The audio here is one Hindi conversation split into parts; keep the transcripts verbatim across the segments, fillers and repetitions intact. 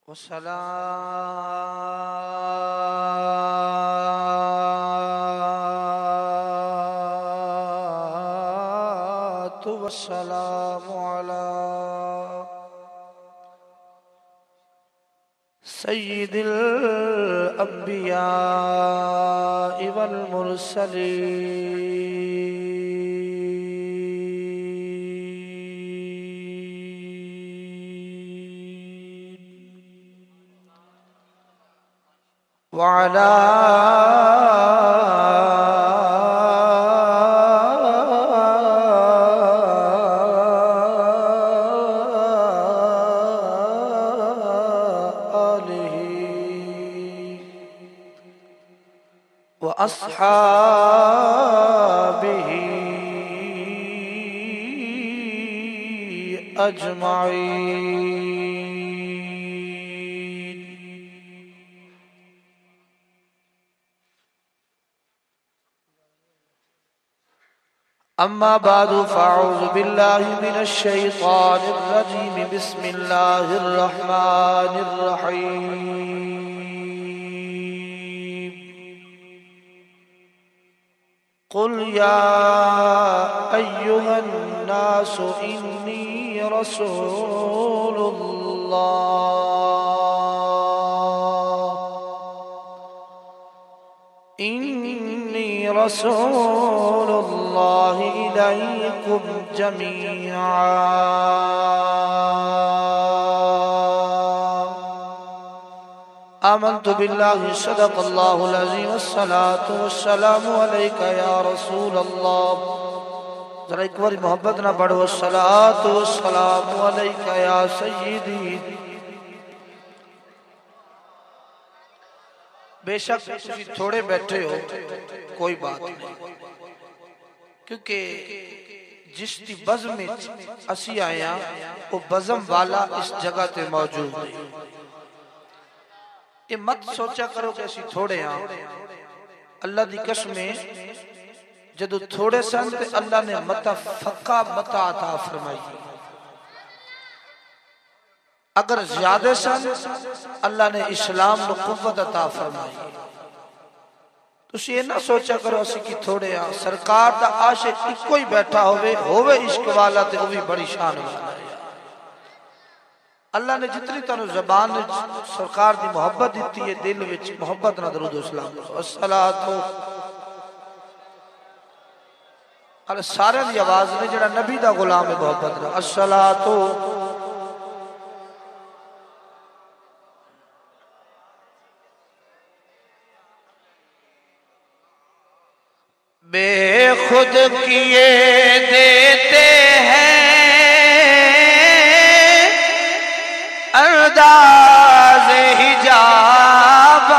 वस्सलातु वस्सलामु अला सय्यिदिल अंबिया वल मुरसलीन वअला व अस्हाबिही अजमाईन। अम्मा बादु फ़अऊज़ु बिल्लाहि मिनश शैतानिर रजीम। बिस्मिल्लाहिर रहमानिर रहीम। कुल या अय्युहन नासु इन्नी रसूलुल्लाह इन्नी रसूलुल्लाह इलैकुम जमीआ। आमन्तु बिल्लाहि सदक़ल्लाहुल अज़ीम। अस्सलातु वस्सलामु अलैका या रसूलल्लाह। जरा एक बार मोहब्बत ना पढ़ो। अस्सलातु वस्सलामु अलैका या सय्यदी। बेशक तुसी थोड़े बैठे हो, कोई बात नहीं, क्योंकि जिस दी बज़म में असी आया वो बज़म वाला इस जगह ते मौजूद है। ये मत सोचा करो कि असी थोड़े हाँ। अल्लाह दी कसम जदों थोड़े सन ते अल्लाह ने मता फक्का मता अता फरमाई। अगर ज्यादा सन अल्लाह ने इस्लाम को कुव्वत अता फरमाई। तुसी ये ना सोचा करो असी की थोड़े हाँ। सरकार दा आशिक इको ही बैठा होवे होवे इश्क वाला ते वो भी बड़ी शान वाला है। अल्लाह ने जितनी तुहानू ज़बान सरकार दी मोहब्बत दी है, दिल विच मोहब्बत ना दरूद सलाम। अस्सलातु अरे सारे दी आवाज ने जड़ा नबी दा गुलाम है मोहब्बत ना। अस्सलातु बेखुद किए देते हैं अंदाज़ हिजाब।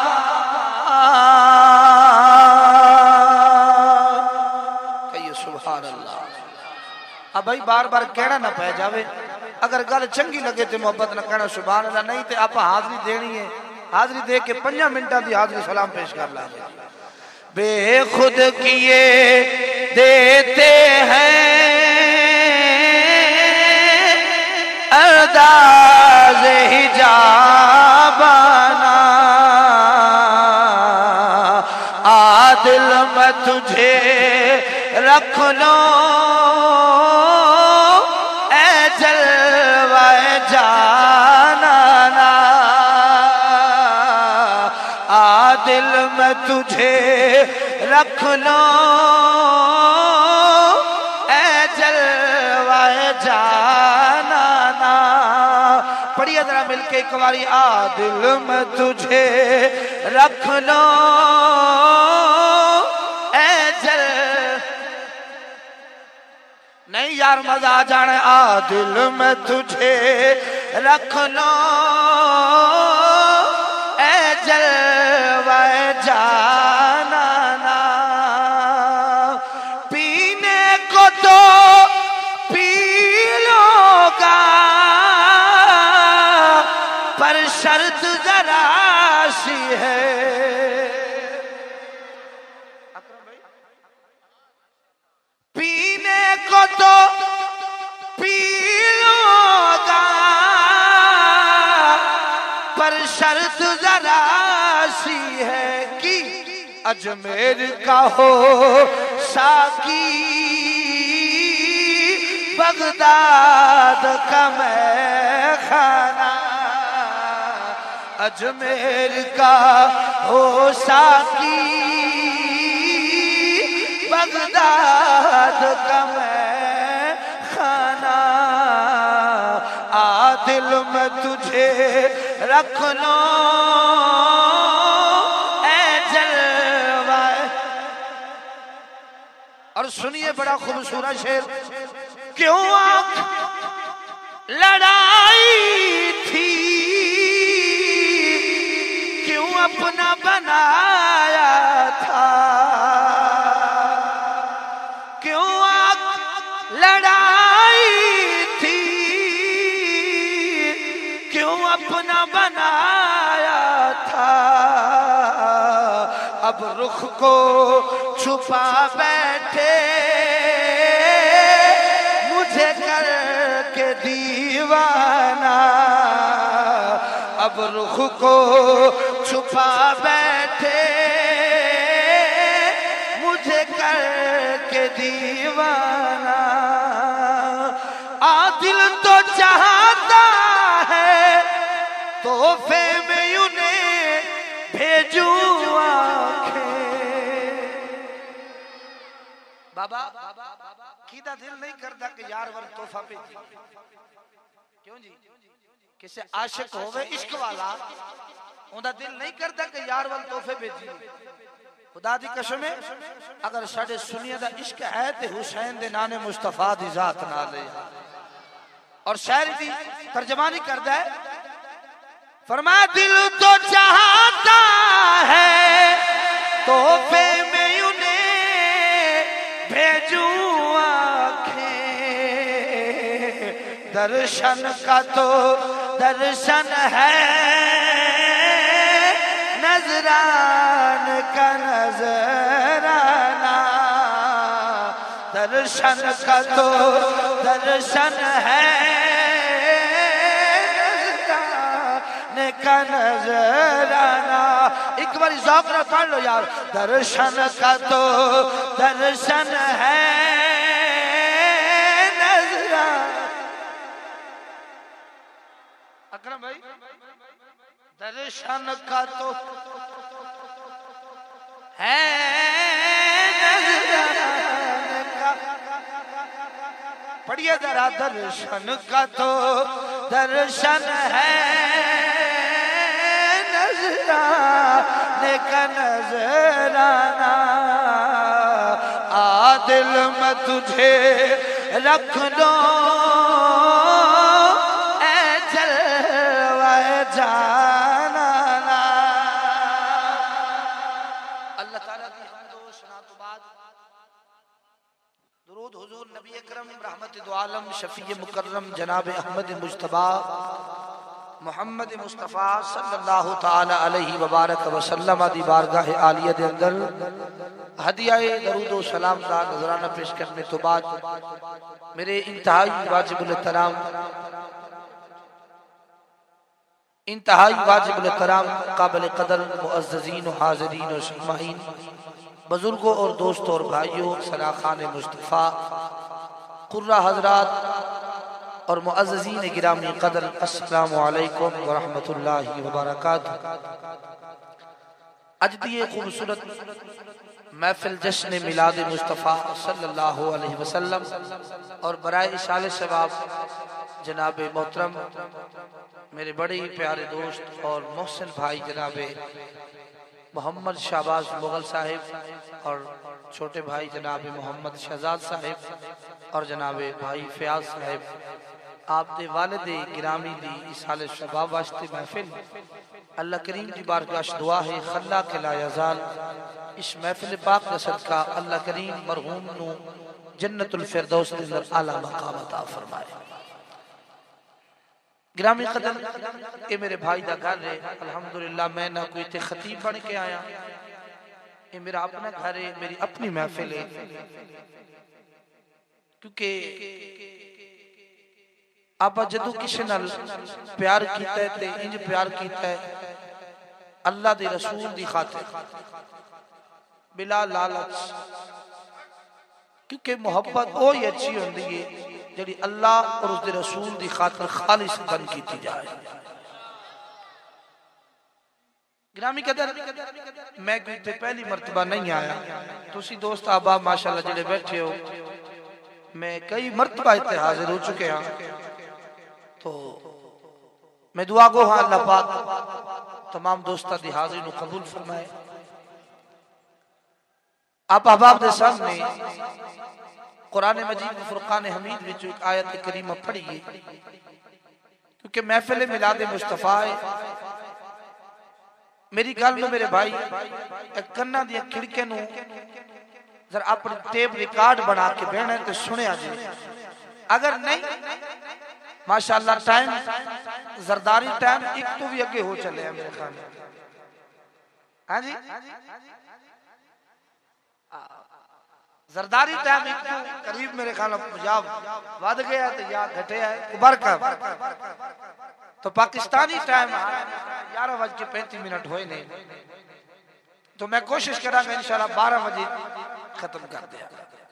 कहिए सुभान अल्लाह। अब भाई बार बार कहना ना पै जावे। अगर गल चंगी लगे तो मोहब्बत ना कहना सुभान अल्लाह, नहीं तो आप हाजरी देनी है। हाजरी दे के पंजा मिनटा की हाजरी सलाम पेश कर लागे। बेखुद किए देते हैं अंदाज़ हिजाबाना। आदिल मैं तुझे रख लो ए जलवाए जाना। आदिल मैं तुझे रख लो ए जलवाए जाना। पढ़िए जरा मिलके एक बारी। आदिल मैं तुझे रख लो ए जल। नहीं यार मजा आ जाना। आदिल मैं तुझे रख लो ए जलवाए जाना। पीने को तो पी लोगा पर शर्त जरा सी है। पीने को तो पी लोगा पर शर्त जरा सी है कि अजमेर का हो साकी, बगदाद का मैं खाना। अजमेर का हो साकी, बगदाद का मैं खाना। आ दिल में तुझे रख लो ऐ जलवा। और सुनिए बड़ा खूबसूरत शेर। क्यों आँख लड़ाई थी, क्यों अपना बनाया था। क्यों आँख लड़ाई थी, क्यों अपना बनाया था। अब रुख को छुपा बैठे मुझे करके दीवाना। अब रुख को छुपा बैठे मुझे करके दीवाना। आ दिल तो चाहता है तोहफे में उन्हें भेजूं आंखें। बाबा कीदा दिल नहीं करता कि यार वर तोहफा भेजी। क्यों जी? किसी आशिक होवे इश्क वाला उनका दिल नहीं करता कि यार वर तोहफे भेजी। खुदा दी कसम है अगर साडे सुनिया दा इश्क है ते हुसैन दे नाने मुस्तफा दी जात नाल है। और शायर दी तर्जमानी करदा है, फरमाया दिल तो चाहता है तोहफे में उन्हें भेजूं आंखें। दर्शन का तो दर्शन है, नजरान का नजराना। दर्शन का तो दर्शन है, नजरान का नजराना। एक बार ज़ौक़ से पढ़ लो यार। दर्शन का तो दर्शन है, नजरान। अकरम भाई दर्शन का तो है, नजरान का। पढ़िए जरा। दर्शन का तो दर्शन है, नजरान का नजराना। आ दिल में तुझे रख लो ऐ जलवा जाना। अल्लाह ताला की हम्द व सना तो बाद दुरूद हुजूर नबी अकरम रहमत दो आलम शफी मुकर्रम जनाब अहमद मुज्तबा मोहम्मद मुस्तफ़ा सल्लल्लाहु ताला अलैहि वबारक वसल्लम दी बारगाह आलिया दे अंदर हदियाए दरूद व सलाम दा नजराना पेश करने तो बाद मेरे इंतहाई वाजिबुल एहतराम इंतहाई वाजिबुल एहतराम काबिल कदर मुअज़्ज़ज़ीन व हाज़िरीन व समाईन बुजुर्गों और दोस्तों और भाइयों, सराखान मुस्तफ़ा कुर्रा हजरात और मुअज़्ज़ज़ीन गिरामी कदर, अस्सलामु अलैकुम व रहमतुल्लाहि व बरकातुहू। आज दी खूबसूरत महफिल जश्न मिलाद मुस्तफ़ा सल्लल्लाहु अलैहि वसल्लम और बराए इशाले सवाब जनाब मोहतरम मेरे बड़े ही प्यारे दोस्त और मोहसिन भाई जनाब मोहम्मद शाहबाज मुगल साहिब और छोटे भाई जनाब मोहम्मद शहजाद साहिब और जनाब भाई फयाज साहिब, आप दे वालिद गिरामी दी इसाले शबाब वास्ते महफिल अल्लाह करीम की बारगाह दुआ है खल्ला के ला यज़ाल इस महफिल पाक का सदका अल्लाह करीम मरहूम नु जन्नतुल फिरदौस दे अंदर आला मकाम अता फरमाए। गिरामी कदर ये मेरे भाई दा घर है। अल्हम्दुलिल्लाह मैं ना कोई ते खतीब बन के आया, ये मेरा अपना घर है, मेरी अपनी महफिल है। क्योंकि आप जदू किसी नाल प्यार कीता है ते इंज प्यार कीता है अल्लाह दे रसूल दी खातिर बिला लालच, क्योंकि मोहब्बत वो ही अच्छी होती है जी अल्लाह और उसके रसूल की खातर खालिस बन की जाए। गिरामी कदर मैं कोई पहली मरतबा नहीं आया, तुसी दोस्त आबाब माशाल्लाह जेडे बैठे हो, मैं कई मरतबा इत्ते हाजिर हो चुके हाँ। तो मैं दुआ गो हाँ अल्लाह पाक तमाम दोस्तों की हाजिरी को कबूल फरमाए। आप अहबाब के सामने कुरान मजीद फुरकान हमीद विच एक आयत करीमा पढ़िए, क्योंकि महफिल मिलाद मुस्तफा है। मेरी गल में मेरे भाई कन्ना दी खिड़के नूं जरा अपनी टेप रिकॉर्ड बना के बहना तो सुनिया जी, अगर नहीं माशाअल्लाह टाइम जरदारी टाइम एक तो भी अगे हो चले मेरे ख्याल। हाँ जी जरदारी टाइम एक तो करीब मेरे ख्याल या वध गया तो या घटे है बरकत। तो पाकिस्तानी टाइम ग्यारह बज के पैंतीस मिनट हुए नहीं, तो मैं कोशिश करांगा इंशाल्लाह बारह बजे खत्म कर दिया,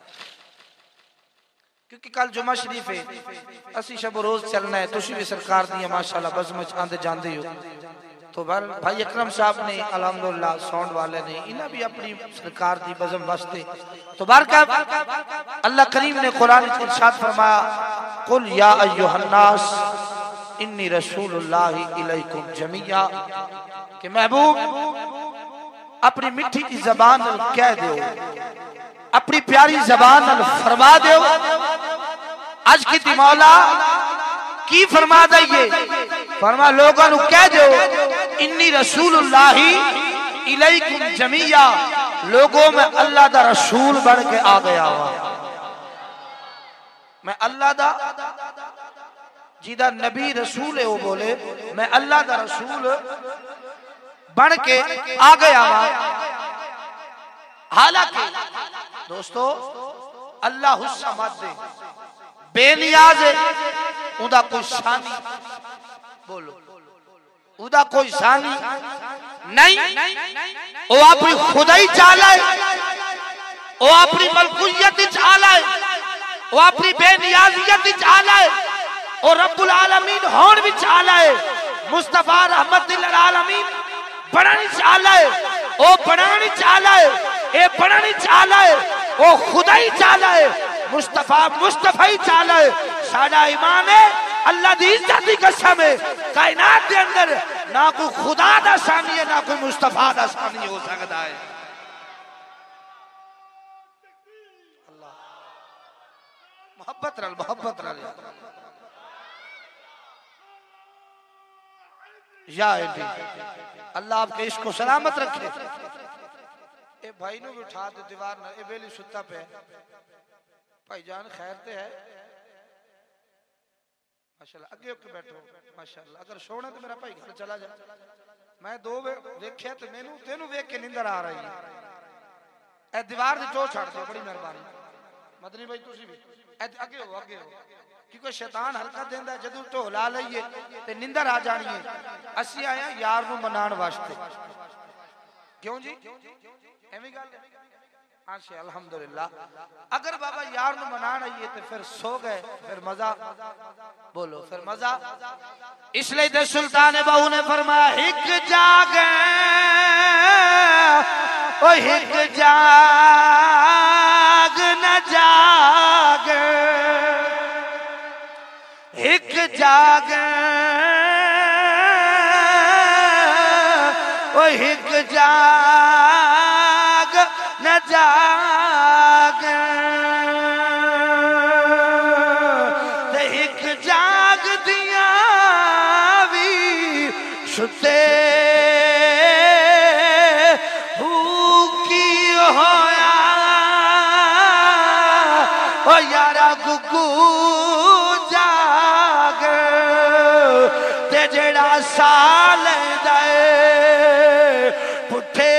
क्योंकि कल जुमा शरीफ है, असी शब रोज चलना है। तुसी भी सरकार दी माशाल्लाह बज़म च आंदे जांदे हो। तो भाई अकरम साहब ने अल्हम्दुलिल्लाह साउंड वाले ने इन्हें भी अपनी सरकार दी बज़म वास्ते तो बारका अल्लाह करीम ने कुरान में इरशाद फरमाया, कुल या अय्युहन्नास इन्नी रसूलुल्लाहि इलैकुम जमीया, कि महबूब अपनी मिठी की जबान कह दो, अपनी प्यारी जबान फरमा दो, आज की मौला की फरमा दइए, फरमा लोगों को कह दो इन्नी रसूलुल्लाहि इलैकुम जमीया, लोगों में अल्लाह दा रसूल बन के आ गया हुआ, मैं अल्लाह दा जिदा नबी रसूल है वो बोले मैं अल्लाह दा रसूल बन के आ गया हुआ। हालांकि दोस्तों अल्लाह हुस्समद दे बेनियाज है, उदा कोई शानी बोलो उदा कोई शानी नहीं, वो अपनी खुदाई चाल है, वो अपनी मलकुयत चाल है, वो अपनी बेनियाजियत चाल है, और रब्बुल आलमीन होन भी चाल है, मुस्तफा रहमतुल आलमीन बनानी चाल है, वो बनानी चाल है, ये बनानी चाल है, वो खुदाई चाल है, मुस्तफा मुस्तफाई चाल है। साडा ईमान है अल्लाह दी इज्जत दी कसम है, कायनात के अंदर ना कोई खुदा दा सानी है ना कोई मुस्तफा दा सानी हो सकता है। अल्लाह मोहब्बत रल मोहब्बत रल या अल्लाह आपके इसको सलामत रखे। ए भाई नु भी उठा दे दीवार ना, ए बेली सुता पे भाईजान खैर ते है माशाल्लाह, अगे होके बैठो माशाल्लाह। अगर सोना तो मेरा भाई घर चला जा, मैं दो देखिया तो मैनू तेनू वेख के नींदर आ रही है। ए दीवार दी टो छड़ दो, बड़ी मेहरबानी मदनी भाई तुसी भी अगे हो अगे हो, क्योंकि शैतान हरकत देंदा जदों ढो ला लईए ते नींदर आ जानी है। असी आया यार नू मनाण वास्ते, क्यों जी एवें गल हाँ से अल्हम्दुलिल्लाह। अगर बाबा यार नू मनाण आईए तो फिर सो गए, फिर मजा बोलो फिर मजा। इसलिए तो सुल्तान बहू ने फरमाया हिक जागे ओ हिक जाग न जागे, हिक जागे ओ हिक जाग न जागे, ते हिक जाग दिया भी सुते भूखी होया ओ यारा गुगू जाग, ते जेड़ा साल दे पुठे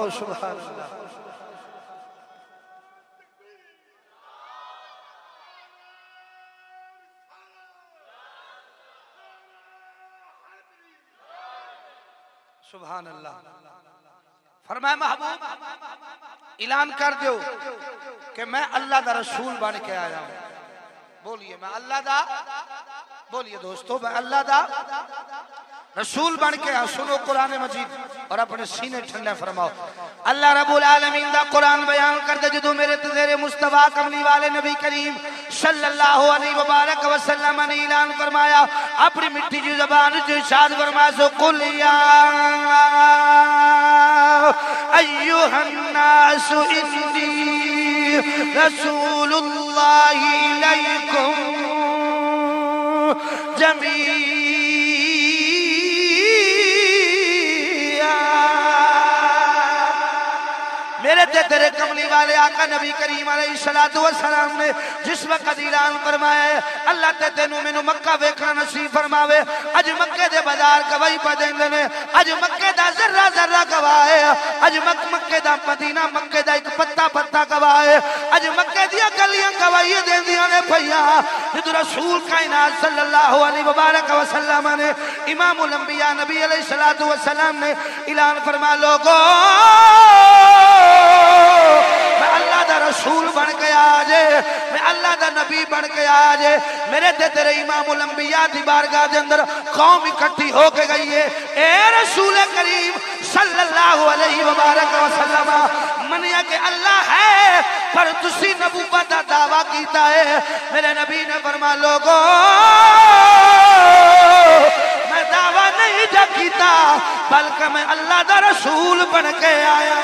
फरमाओ सुभान अल्लाह। सुभान अल्लाह। फरमाया महबूब ऐलान कर दो कि मैं अल्लाह दा रसूल बन के आया हूं। बोलिए मैं अल्लाह दा, बोलिए दोस्तों मैं अल्लाह दा रसूल बन के आया। सुनो कुरान मजीद और अपने सीने ठंडे फरमाओ। अल्लाह रब्बुल आलमीन दा कुरान बयान करते जो मेरे तेरे मुस्तफा कमली वाले नबी करीम सल्लल्लाहु अलैहि वबारक वसल्लम ने ऐलान फरमाया अपनी मिट्टी की ज़बान से इरशाद फरमाया सो कुल या अय्युहन नासु इन्नी रसूलुल्लाहि इलैकुम जमीअन मेरे ते तेरे कमली वाले आका नबी करीम अलैहिस्सलातु वस्सलाम ने जिस वक्त ऐलान फरमाया है अल्लाह ते तेनू मैनू मक्का वेखना नसीब फरमावे। अज मक्के दे बाजार गवाही पा देंदे ने, अज मक्के दा जर्रा जर्रा गवाह है, अज मक मक्के दा मदीना मक्के दा एक पत्ता पत्ता गवाह है, अज मक्के दियां गलियां गवाही देंदियां ने भैया जद रसूल कायनात सल्लल्लाहु अलैहि वबारक वसल्लम ने इमामुल अंबिया नबी अलैहिस्सलातु वस्सलाम ने ऐलान फरमा लोगो मैं अल्लाह दा रसूल बन के आज, मैं अल्लाह दा नबी बन के आज मेरे ते तेरे इमामुल अंबिया दी बारगाह दे अंदर कौम इकट्ठी होके गई है। ए रसूल करीम सल्लल्लाहु अलैहि वबारक वसल्लम मनिया के अल्लाह है पर तुसी नबूवत दा दावा कीता है। मेरे नबी ने फरमा लोगो मैं दावा नहीं जा कीता बल्कि मैं अल्लाह दा रसूल बन के आया।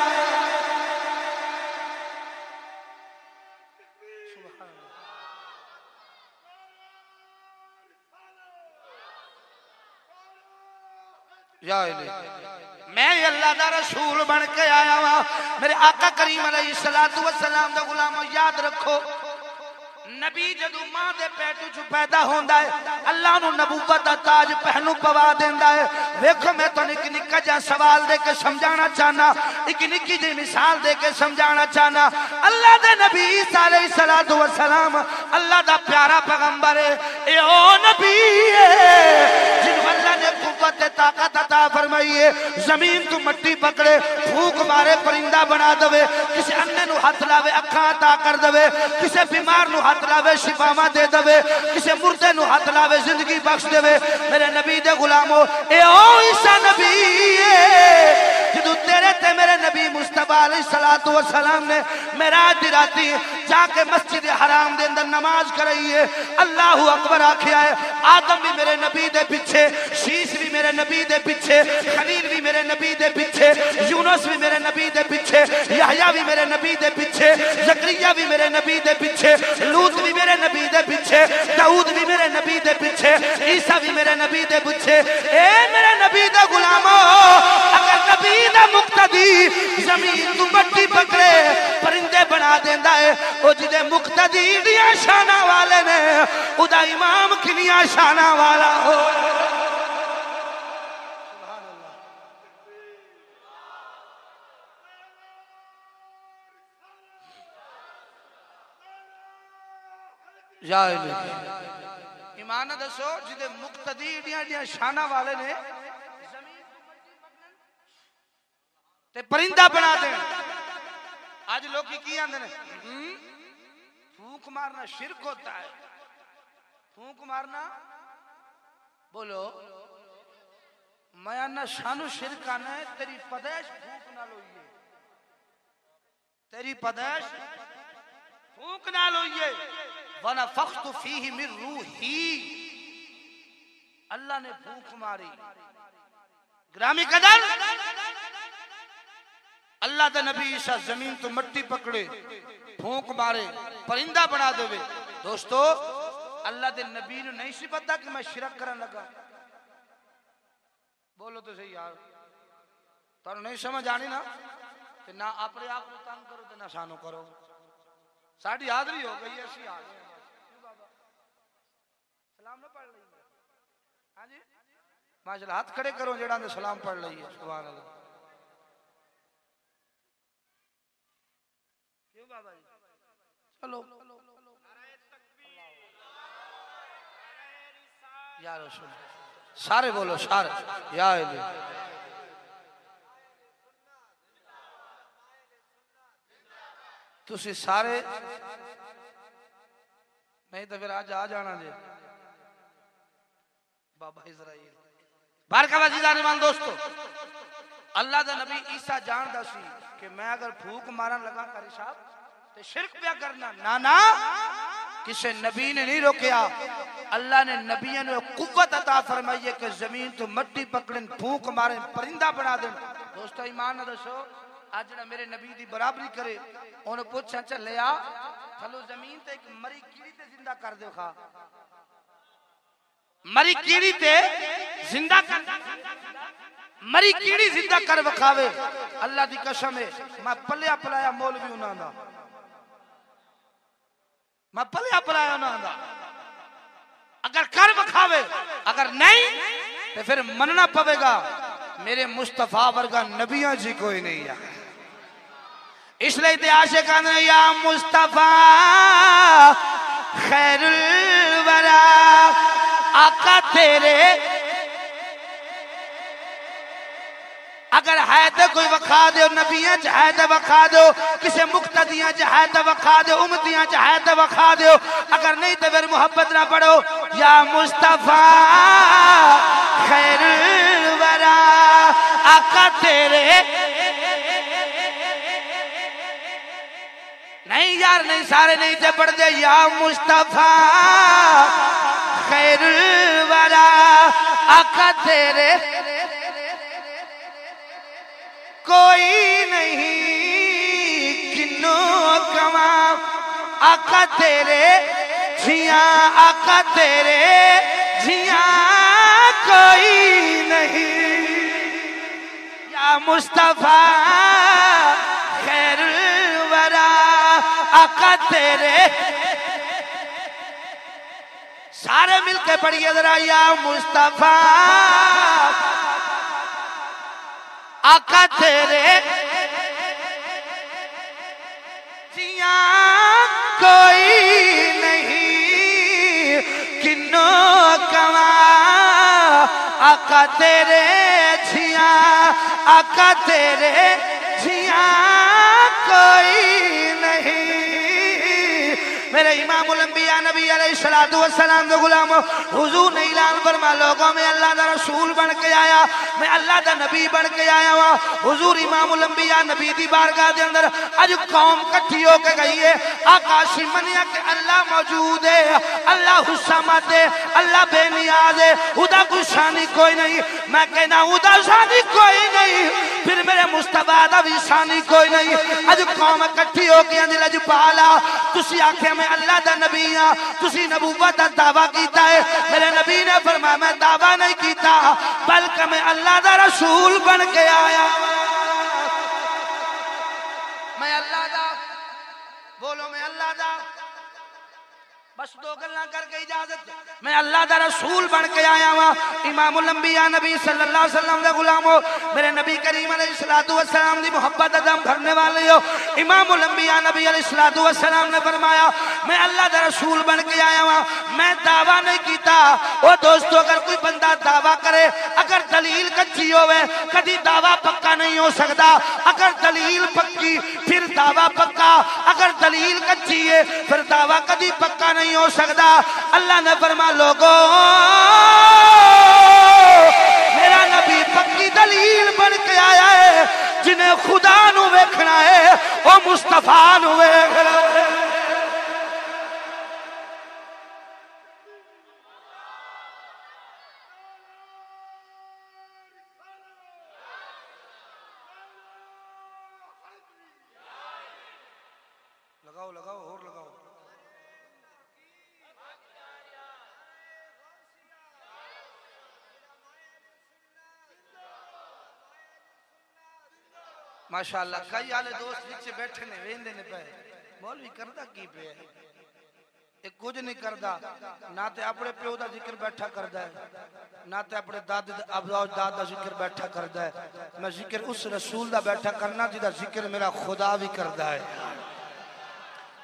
मैं अल्लाह दा रसूल बन के आया वा। मेरे आका करीम अलैहिस्सलातु वस्सलाम दा गुलामो याद रखो नबी जदों मां दे पेट च पैदा होंदा है अल्लाह नु नबूवत दा ताज पहनू पवा देंदा है। देखो मैं तो निक निक्का जा सवाल दे के समझाना चाहना, एक निक्की जी मिसाल दे के समझाना चाहना। अल्लाह दे नबी ईसा अलैहिस्सलातु वस्सलाम अल्लाह दा प्यारा पैगंबर है। ए ओ नबी है जिन्हों अल्लाह ने कुव्वत ताकत अता फरमाई है। जमीन तू मट्टी पकड़े फूक मारे परिंदा बना दवे, किसी अन्ने नु हाथ लावे अखां अता कर दवे, किसी बीमार नु हाथ लावे शिफावा दे दवे, किसी मुर्दे नु हाथ लावे जिंदगी बख्श देवे। मेरे नबी दे गुलामो ए ओ ईसा नबी जदों तेरे ते मेरे नबी मुस्तफा अलैहिस्सलातु वस्सलाम ने मेराज दी राती जाके मस्जिद हराम दे अंदर नमाज कराई है। अल्लाहु अकबर आखिया है। आदम भी मेरे नबी दे पीछे, शीश भी मेरे नबी दे पीछे, खलील भी मेरे नबी दे पीछे, यूनुस भी मेरे नबी दे पीछे, यहया भी मेरे नबी दे पीछे, जकरिया भी मेरे नबी दे पीछे, लूत भी मेरे नबी दे पीछे, दाऊद भी मेरे नबी दे पीछे, ईसा भी मेरे नबी दे पीछे। ए मेरे नबी दा गुलामो अगर नबी दा मुक्तदी जमीन तू मट्टी पकड़े परिंदे बना देंदा है ओ जिदे मुक्तदी दियां शाना वाले ने उदा इमाम किनिया शाना वाला हो। ईमान दसो जिदे मुक्तदी दियां दियां शाना वाले ने जमीन ते परिंदा बना दे। आज लोग की आंदे ने फूंक मारना शिरक होता है। फूंक मारना बोलो मैं आना शानू शिरक आना है। तेरी पदैश फूंक ना लोइए, तेरी पदैश फूंक ना लोइए। वनफ़ख़्तु फ़ीही मिन रूही अल्लाह ने फूंक मारी। ग्रामी कदर अल्लाह दे नबी ईसा जमीन तो मट्टी पकड़े फूंक मारे परिंदा बना देवे। दोस्तों अल्लाह दे नबी ने नहीं सी पता कि मैं शिरक करन लगा। बोलो तो सही यार, तुहानू नहीं समझ आनी ना ते ना अपने आप को तंग करो ते ना सानू करो। साड़ी हाजरी हो गई ऐसी आ गए सलाम ना पढ़ ली। हाँ जी माशाल्लाह हाथ खड़े करो जेड़ा ने सलाम पढ़ ली है। सुभान अल्लाह। चलो या रसूल सारे बोलो सारे या अली तुसी सारे नहीं तो फिर आज आ जाना जी बाबा इज़राइल बारकाबाजीदान दोस्तों अल्लाह दा नबी ईसा जानदा सी कि मैं अगर फूक मारन लगा कारी साहब तो शिरक पिया करना ना ना किसी नबी ने नहीं रोकया अल्लाह ने नबियों ने कुव्वत अता फरमाई है कि जमीन तो मट्टी पकड़न फूक मारे परिंदा बना देन दोस्तों ईमान ना दसो आज जड़ा मेरे नबी दी बराबरी करे ओने पूछा चले आ चलो जमीन ते एक मरी कीड़ी ते जिंदा कर दो खा मरी कीड़ी ते जिंदा कर मरी कीड़ी जिंदा कर वखावे अल्लाह दी कसम है मैं पलिया पलाया मौलवी उन्हां दा मैं पलिया पलाया उन्हां दा अगर कर वखावे अगर नहीं तो फिर मनना पवेगा मेरे मुस्तफा वर्गा नबियां जी कोई नहीं है इसलिए ते आशिकान या मुस्तफा खैरुल वरा आका तेरे अगर है तो कोई वखा दो नबियां च है तो वखा दो किसी मुक्तदियां च है तो वखा दो उम्मतियां च है तो वखा दो अगर नहीं तो फिर मोहब्बत ना पढ़ो या मुस्तफा खैरुल वरा आका तेरे नहीं यार नहीं सारे नहीं थे पढ़ते या मुस्तफा खैरुल वरा आका तेरे कोई नहीं किन्नो कमा आका तेरे जिया आका तेरे जिया कोई नहीं या मुस्तफा खैरुल वरा आका तेरे सारे मिलके पढ़िए जरा या मुस्तफा आका तेरे जिया कोई नहीं किन्नो कमा आका तेरे जिया आका तेरे जिया कोई नहीं मेरे इमामुल अंबिया नबी अलैहिस्सलातु वस्सलाम के गुलाम हुजूर ने ऐलान फरमा लोगों में अल्लाह दा रसूल बन के आया मैं अल्लाह दा नबी बन के आया हुआ हुजूर इमामुल अंबिया नबी दी बारगाह दे अंदर आज कौम इकट्ठी होके गई है आकाशी मनिया के अल्लाह मौजूद है अल्लाह हुस्समद है अल्लाह बेनियाज है उदा कोई शानी कोई नहीं मैं कहना उदा शानी कोई नहीं फिर मेरे मुस्तफा दा भी शानी कोई नहीं आज कौम इकट्ठी होके अंदर अज पाला तुसी आखे मैं अल्लाह दा नबी हां तुसी नबूवत दा दावा कीता है मेरे नबी ने फरमाया मैं दावा नहीं कीता बल्कि मैं अल्लाह दा रसूल बन के आया मैं अल्लाह दा बोलो मैं अल्लाह दा बस दो गल्ला करके इजाजत मैं अल्लाह दा रसूल बन के आया हुआ इमामुल अंबिया नबी सल्लल्लाहु अलैहि वसल्लम दे गुलाम हो मेरे नबी करीम अलैहिस्सलातु वस्सलाम दी मोहब्बत अदम करने वाले हो इमामुल अंबिया नबी अलैहिस्सलातु वस्सलाम ने फरमाया मैं अल्लाह दा रसूल बन के आया हुआ मैं दावा नहीं कीता ओ दोस्तों अगर कोई बंदा दावा करे अगर दलील कच्ची होवे कभी दावा पक्का नहीं हो सकता अगर दलील पक्की फिर दावा पक्का अगर दलील कच्ची है फिर दावा कभी पक्का नहीं हो सकता अल्लाह ने फरमा लोगो मेरा नबी पक्की दलील बन के आया है जिन्हें खुदा नु वेखना है वो मुस्तफा नु वेखना है लगाओ लगाओ और लगाओ माशाअल्लाह कई आले दोस्त नीचे बैठे ने वेंदे ने पे मौलवी करदा की पे ये कुछ नहीं करदा ना ते अपने प्यो दा जिक्र बैठा करदा है ना ते अपने दादे अबदाद दाद दा जिक्र बैठा करदा है मैं जिक्र उस रसूल दा बैठा करना जिदा जिक्र मेरा खुदा भी करदा है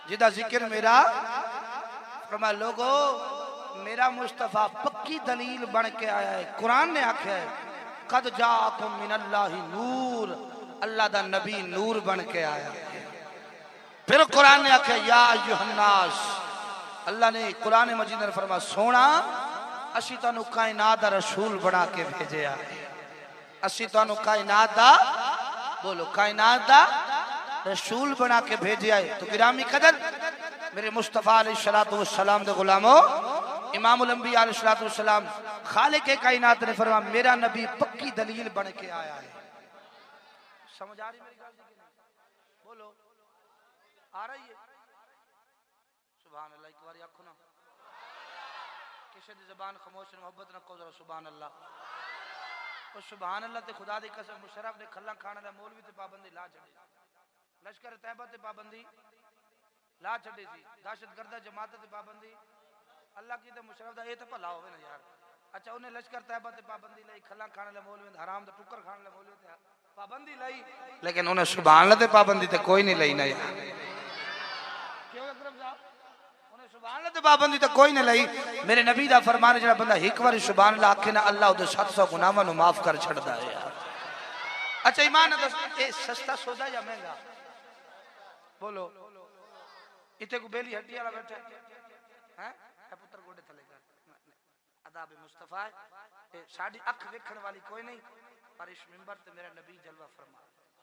जिदा जिक्र मेरा फरमा लोगो मेरा मुस्तफा पक्की दलील बन के आया है। कुरान ने आख्या है कद जाकुम मिनल्लाहि नूर, अल्लाह दा नबी नूर बन के आया है। फिर कुरान ने आख्या या अय्युहन्नास, अल्लाह ने कुरान मजीद ने फरमा सोना असी तुहानू कायनात दा रसूल बना के भेजा है। असी तुहानू कायनात दा बोलो कायनात दा रसूल बना के भेजा है। तो गिरामी कदर मेरे मुस्तफा अलैहिस्सलातु वस्सलाम दे गुलामों, इमामुल अंबिया अलैहिस्सलातु वस्सलाम खालिक कायनात ने फरमा मेरा नबी पक्की दलील बन के आया है। समझ आ रही मेरी गल की नहीं? बोलो आ रही है? सुभान अल्लाह। एक बार आखो ना किसी दी ज़बान खामोश मोहब्बत ना को जरा सुभान अल्लाह। और सुभान अल्लाह ते खुदा दी कसम मुशर्रफ ने खल्ला खाने दा मौलवी ते पाबंदी ला छड़ी, लश्कर तैयबा ते पाबंदी ला छड़ी सी, दहशतगर्द जमात ते पाबंदी अल्लाह की ते मुशर्रफ दा ए ते भला होवे ना यार। अच्छा उन्हें लश्कर तैयबा ते पाबंदी लाई, खल्ला खाने दा मौलवी ते हराम दा टुकर खाने दा मौलवी ते पाबंदी लाई, लेकिन उन्हें सुभान अल्लाह ते पाबंदी ते कोई नहीं लाई ना यार। क्यों अकरम साहब? उन्हें सुभान अल्लाह ते पाबंदी ते कोई नहीं लाई। मेरे नबी दा फरमान है जेड़ा बंदा एक बार सुभान अल्लाह आखे ना अल्लाह उदे सात सौ गुनाहां नु माफ कर छड़दा है यार। अच्छा ईमान दस ए सस्ता सौदा या महंगा? बोलो इथे को बेली हड्डी वाला बैठा है ए पुत्र गोडे थले कर अदाब मुस्तफा ए साडी अख देखण वाली कोई नहीं, पर इस मिंबर ते मेरा नबी जलवा फरमा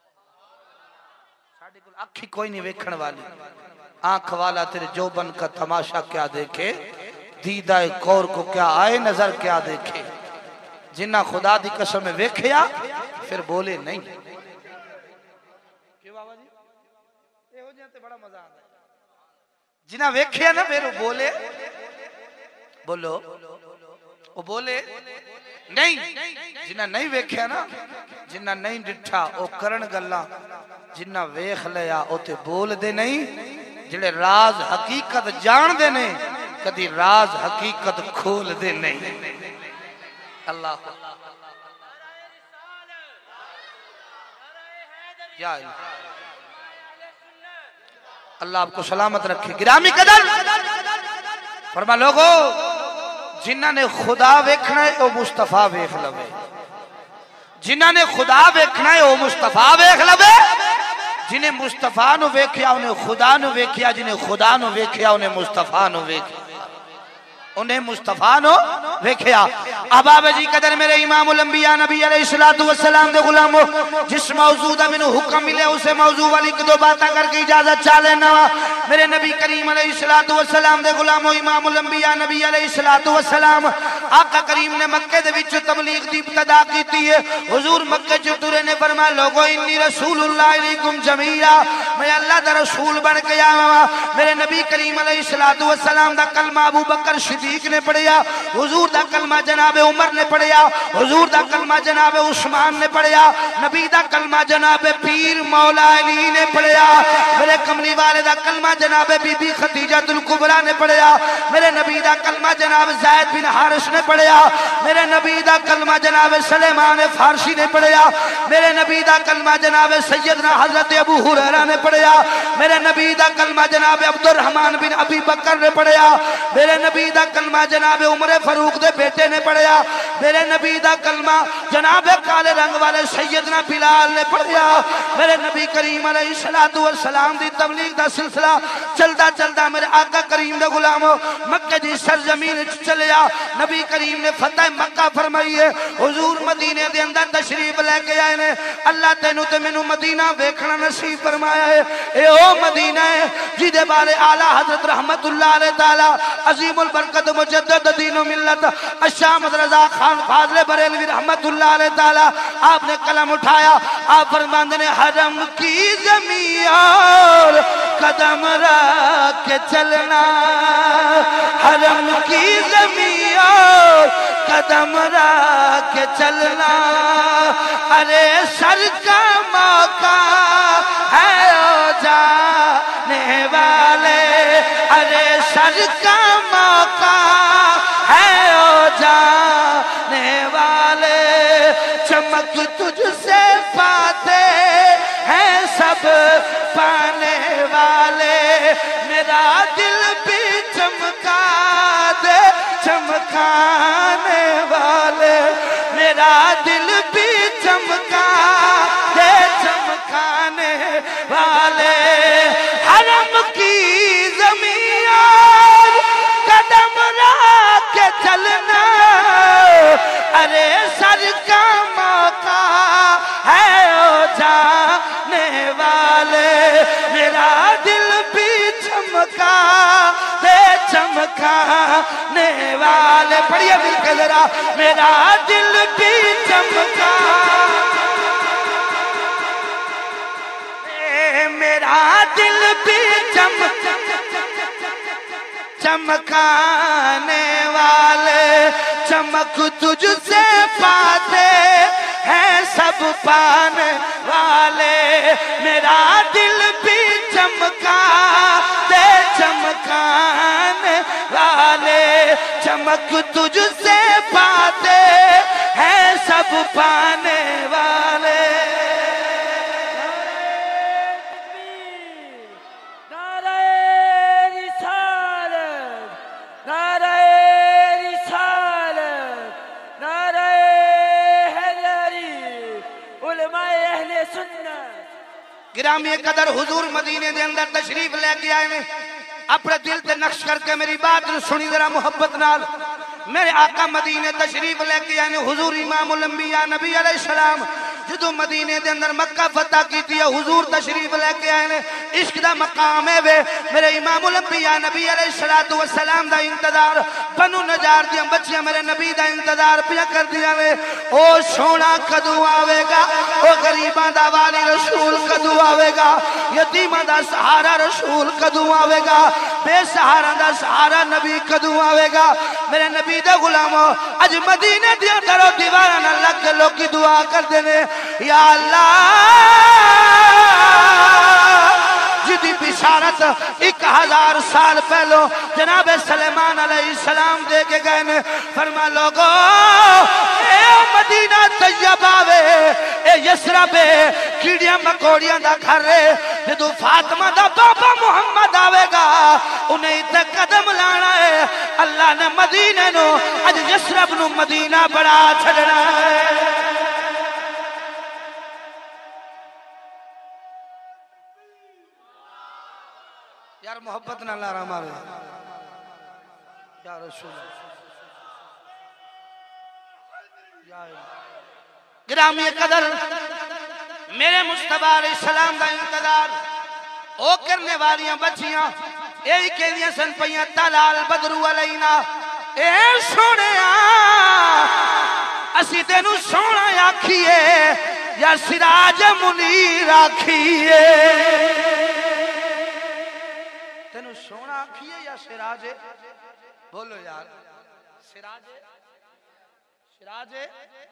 साडी को अख ही कोई नहीं देखण वाली। आंख वाला तेरे जोबन का तमाशा क्या देखे, दीदाए कौर को क्या आए नजर क्या देखे। जिन्ना खुदा दी कसम वेखिया फिर बोले नहीं। क्यों बाबा जी एहो जिहा ते बड़ा मजा आंदा है। जिन्ना वेखिया ना फिर बोले बोलो वो बोले नहीं। जिन्ना नहीं वेखिया ना, जिन्ना नहीं डिठा वो करन गल्ला, जिन्ना वेख लिया उते बोल दे नहीं। जिहड़े राज हकीकत जान दे ने कदी राज हकीकत खोल दे नहीं। अल्लाह या अल्लाह आपको सलामत रखे। गिरामी कदर फरमा लोगो जिन्ना ने खुदा वेखना है वो मुस्तफा वेख लवे। जिन्ना ने खुदा वेखना है वो मुस्तफा वेख लवे। जिन्हें मुस्तफा नु वेख्या उन्हें खुदा नु वेख्या, जिन्हें खुदा नु वेख्या उन्हें मुस्तफा नु वेख्या, उन्हें मुस्तफा नो वेख्या। अहबाब जी कदर मेरे इमामुल अंबिया नबी अलैहिस्सलातु वस्सलाम दे गुलामो, जिस मौजू दा मैनू हुक्म मिले उसे मौजू वाली एक दो बातें करके इजाजत चा लेना। मेरे नबी करीम अलैहिस्सलातु वस्सलाम दे गुलामो, इमामुल अंबिया नबी अलैहिस्सलातु वस्सलाम आका करीम ने मक्के दे विच तबलीग दी इब्तिदा कीती है। हुजूर मक्के च तुरे ने फरमाया लोगो इन्नी रसूलुल्लाह अलैकुम जमीला, मैं अल्लाह दा रसूल बन के आया। मेरे नबी करीम अलैहिस्सलातु वस्सलाम दा कलमा अबू बकर सिद्दीक ने पढ़िया, हुजूर दा कलमा जनाबे उमर ने पढ़िया, हुजूर दा कलमा जनाबे उस्मान ने पढ़िया, नबी दा कलमा जनाबे पीर मौला अली ने पढ़िया, मेरे कमली वाले दा कलमा जनाबे बीबी खदीजतुल कुबरा ने पढ़िया, मेरे नबी दा कलमा जनाब ज़ैद बिन हारिस ने पढ़िया, मेरे नबी दा कलमा जनाब सुलेमान फारसी ने पढ़िया, मेरे नबी दा कलमा जनाब सैयदना हजरत अबू हुरैरा ने पढ़िया, मेरे नबी दा कलमा जनाब अब्दुर्रहमान बिन अबी बकर ने पढ़िया, मेरे नबी दा कलमा जनाब उमर फारूक दे बेटे ने पढ़िया, मेरे नबी दा कलमा जनाब काले रंग वाले सैयदना बिलाल ने पढ़िया। मेरे नबी करीम अलैहिस्सलातु वस्सलाम दी तबलीग दा सिलसिला चलता चलता मेरे आका करीम दे गुलामो मक्के दी सरजमीन चलिया। नबी करीम ने फतेह मक्का फरमाई है। हुजूर मदीने दे अंदर तशरीफ लेके आए ने। अल्लाह तेनू ते मैनू मदीना वेखना नसीब फरमाया है। ए ओ मदीना है जिदे बारे आला हजरत रहमतुल्लाह अलैहि ताला अजीमुल बरकत मुजद्दिद दीन व मिल्लत अशामद रजा खान फाजले बरेलवी रहमतुल्लाह अलैहि ताला आपने कलम उठाया। आप फरमाते ने हरम की ज़मीं और कदम रख के चलना, हरम की ज़मीं और कदम रख के चलना, अरे सर का मौका है ओ जाने वाले, अरे सर का मौका है ओ जाने वाले, चमक तुझसे पाते हैं सब पाने वाले, मेरा दिल भी चमका दे चमकाने वाले, मेरा दिल भी चमका दे चमकाने वाले। हरम की ज़मीन कदम रख के चलना, अरे सर का मौका है ओ जाने वाले, मेरा दिल भी चमका दे चमकाने वाले। पढ़िए मिलकर जरा, मेरा दिल भी चमका, मेरा दिल भी चमका चमकाने वाले। चमक तुझसे पाते हैं सब पाने वाले, मेरा दिल भी चमका दे चमकाने वाले। चमक तुझसे पाते हैं सब पाने वाले। गिरामी कदर हुजूर मदीने दे अंदर तशरीफ लेके आए ने, अपने दिल ते नक्श करके मेरी बात सुनी जरा मोहब्बत नाल। मेरे आका मदीने तशरीफ लेके आए ने, हुजूर इमामुल अंबिया नबी अलैहिस्सलाम जो मदीने दे अंदर मक्का फतह की हुजूर तशरीफ लेके आए ने। इश्क दा मकाम है वे, मेरे इमामुल अंबिया नबी अलैहिस्सलातु वस्सलाम दा इंतजार, बनु नजार दी बच्चियां मेरे नबी दा इंतजार पिया कर दिया ने। ओ सोना कदू आवेगा, ओ गरीबां दा वाली रसूल कदू आवेगा, यतीमां दा सहारा रसूल कदू आवेगा, बेसहारा दा सहारा नबी कदू आवेगा। मेरे नबी दे गुलामो अज मदीने दी दरो दीवारां नाल लग के लोकी दुआ करदे ने, या अल्लाह जिदी बिशारत एक हजार साल पहलो जनाब सलेमान अलैहिस्सलाम दे के गए ने। फरमा लोगो ए मदीना तैयबा वे, ए यसरब कीड़ियां मकोड़ियां दा घर है। जदों फातिमा दा बाबा मुहम्मद आवेगा उन्हें इत्थे कदम लाना है। अल्लाह ने मदीने नो अज यसरब नु मदीना बना छड़ना है। यार मोहब्बत ना लारा मारे या रसूल गिरामी कदर मेरे मुस्तफा अलैहिस्सलाम का इंतजार ओ करने वालियां बच्चियां यही कहदियां सन पईयां तलाल बदरू अलैना, ए सोहणिया असी तेनू सोहना आखीए या सिराज मुनीर आखीए, तेनू सोना आखिए या सिराजे? बोलो यार, सिराजे सिराजे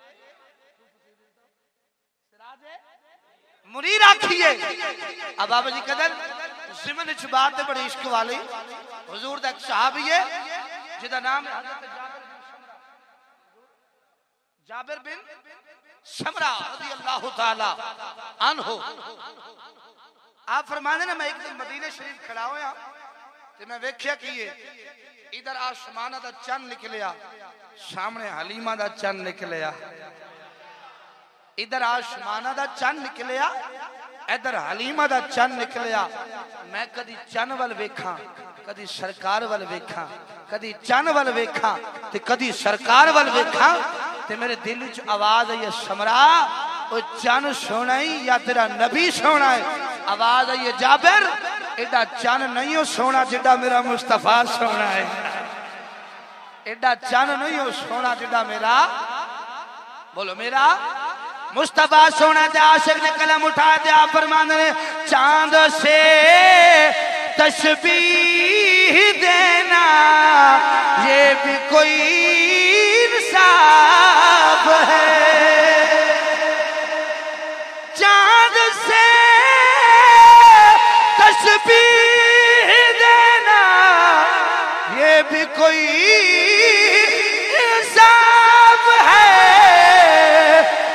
सिराजे मुनीर आखिए। अब बाबा जी कदर जिमन च बात है बड़ी इश्क वाली। हुजूर दा एक सहाबी है जिदा नाम है हजरत जाबिर बिन समरा रज़ी अल्लाह ताला अन्हु। आप फरमाते ना मैं एक दिन मदीने शरीफ खड़ा होया ते मैं वेख्या कि इधर आसमान दा चंद निकलिया, सामने हलीमा दा चंद निकलिया। इधर आसमान दा चंद निकलिया, इधर हलीमा दा चंद निकलिया। मैं कदी चंद वाल वेखा, कदी सरकार वाल वेखा, कदी चंद वाल वेखा ते कदी सरकार वाल वेखा ते मेरे दिल च आवाज आई है समरा ओ चंद सोना ही या तेरा नबी सोना है। आवाज आई है जाबिर एडा चंद नहीं हो सोना जिड्डा मेरा मुस्तफा सोना है, एडा चंद नहीं हो सोना जिड्डा मेरा, बोलो मेरा मुस्तफा सोना। ते आशिक ने कलम उठाया ते आप फरमाते ने चांद से तस्बीह देना ये भी कोई इंसाफ है, चांद से तस्बीह देना ये भी कोई इंसाफ है।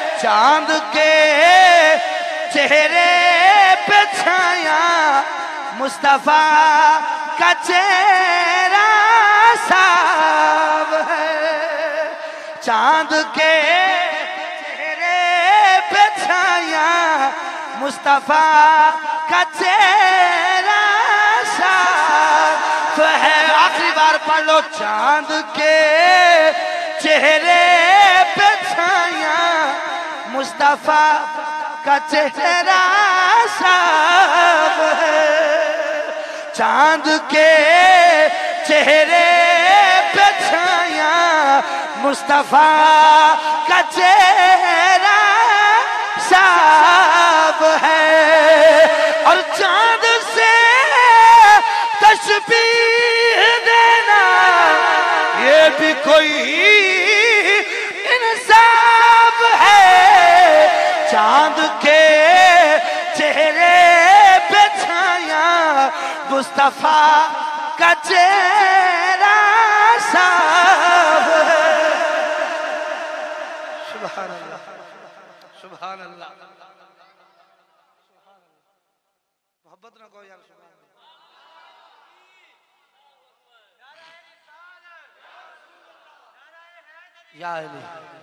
चांद के चेहरे पे छाया मुस्तफा का चेहरा साफ है, चांद के चेहरे पे छाया मुस्तफा का चेहरा साफ है। आखिरी बार पढ़ लो, चांद के चेहरे पे छाया मुस्तफा का चेहरा साफ है, चांद के चेहरे पे छाया मुस्तफा का चेहरा साफ है। और चांद से तशबीह देना ये भी कोई इंसाफ है, चांद के चेहरे पे छाया मुस्तफा का चेहरा साफ है। सुभान अल्लाह, सुभान अल्लाह, मोहब्बत ना कहो यार, सुभान या अली।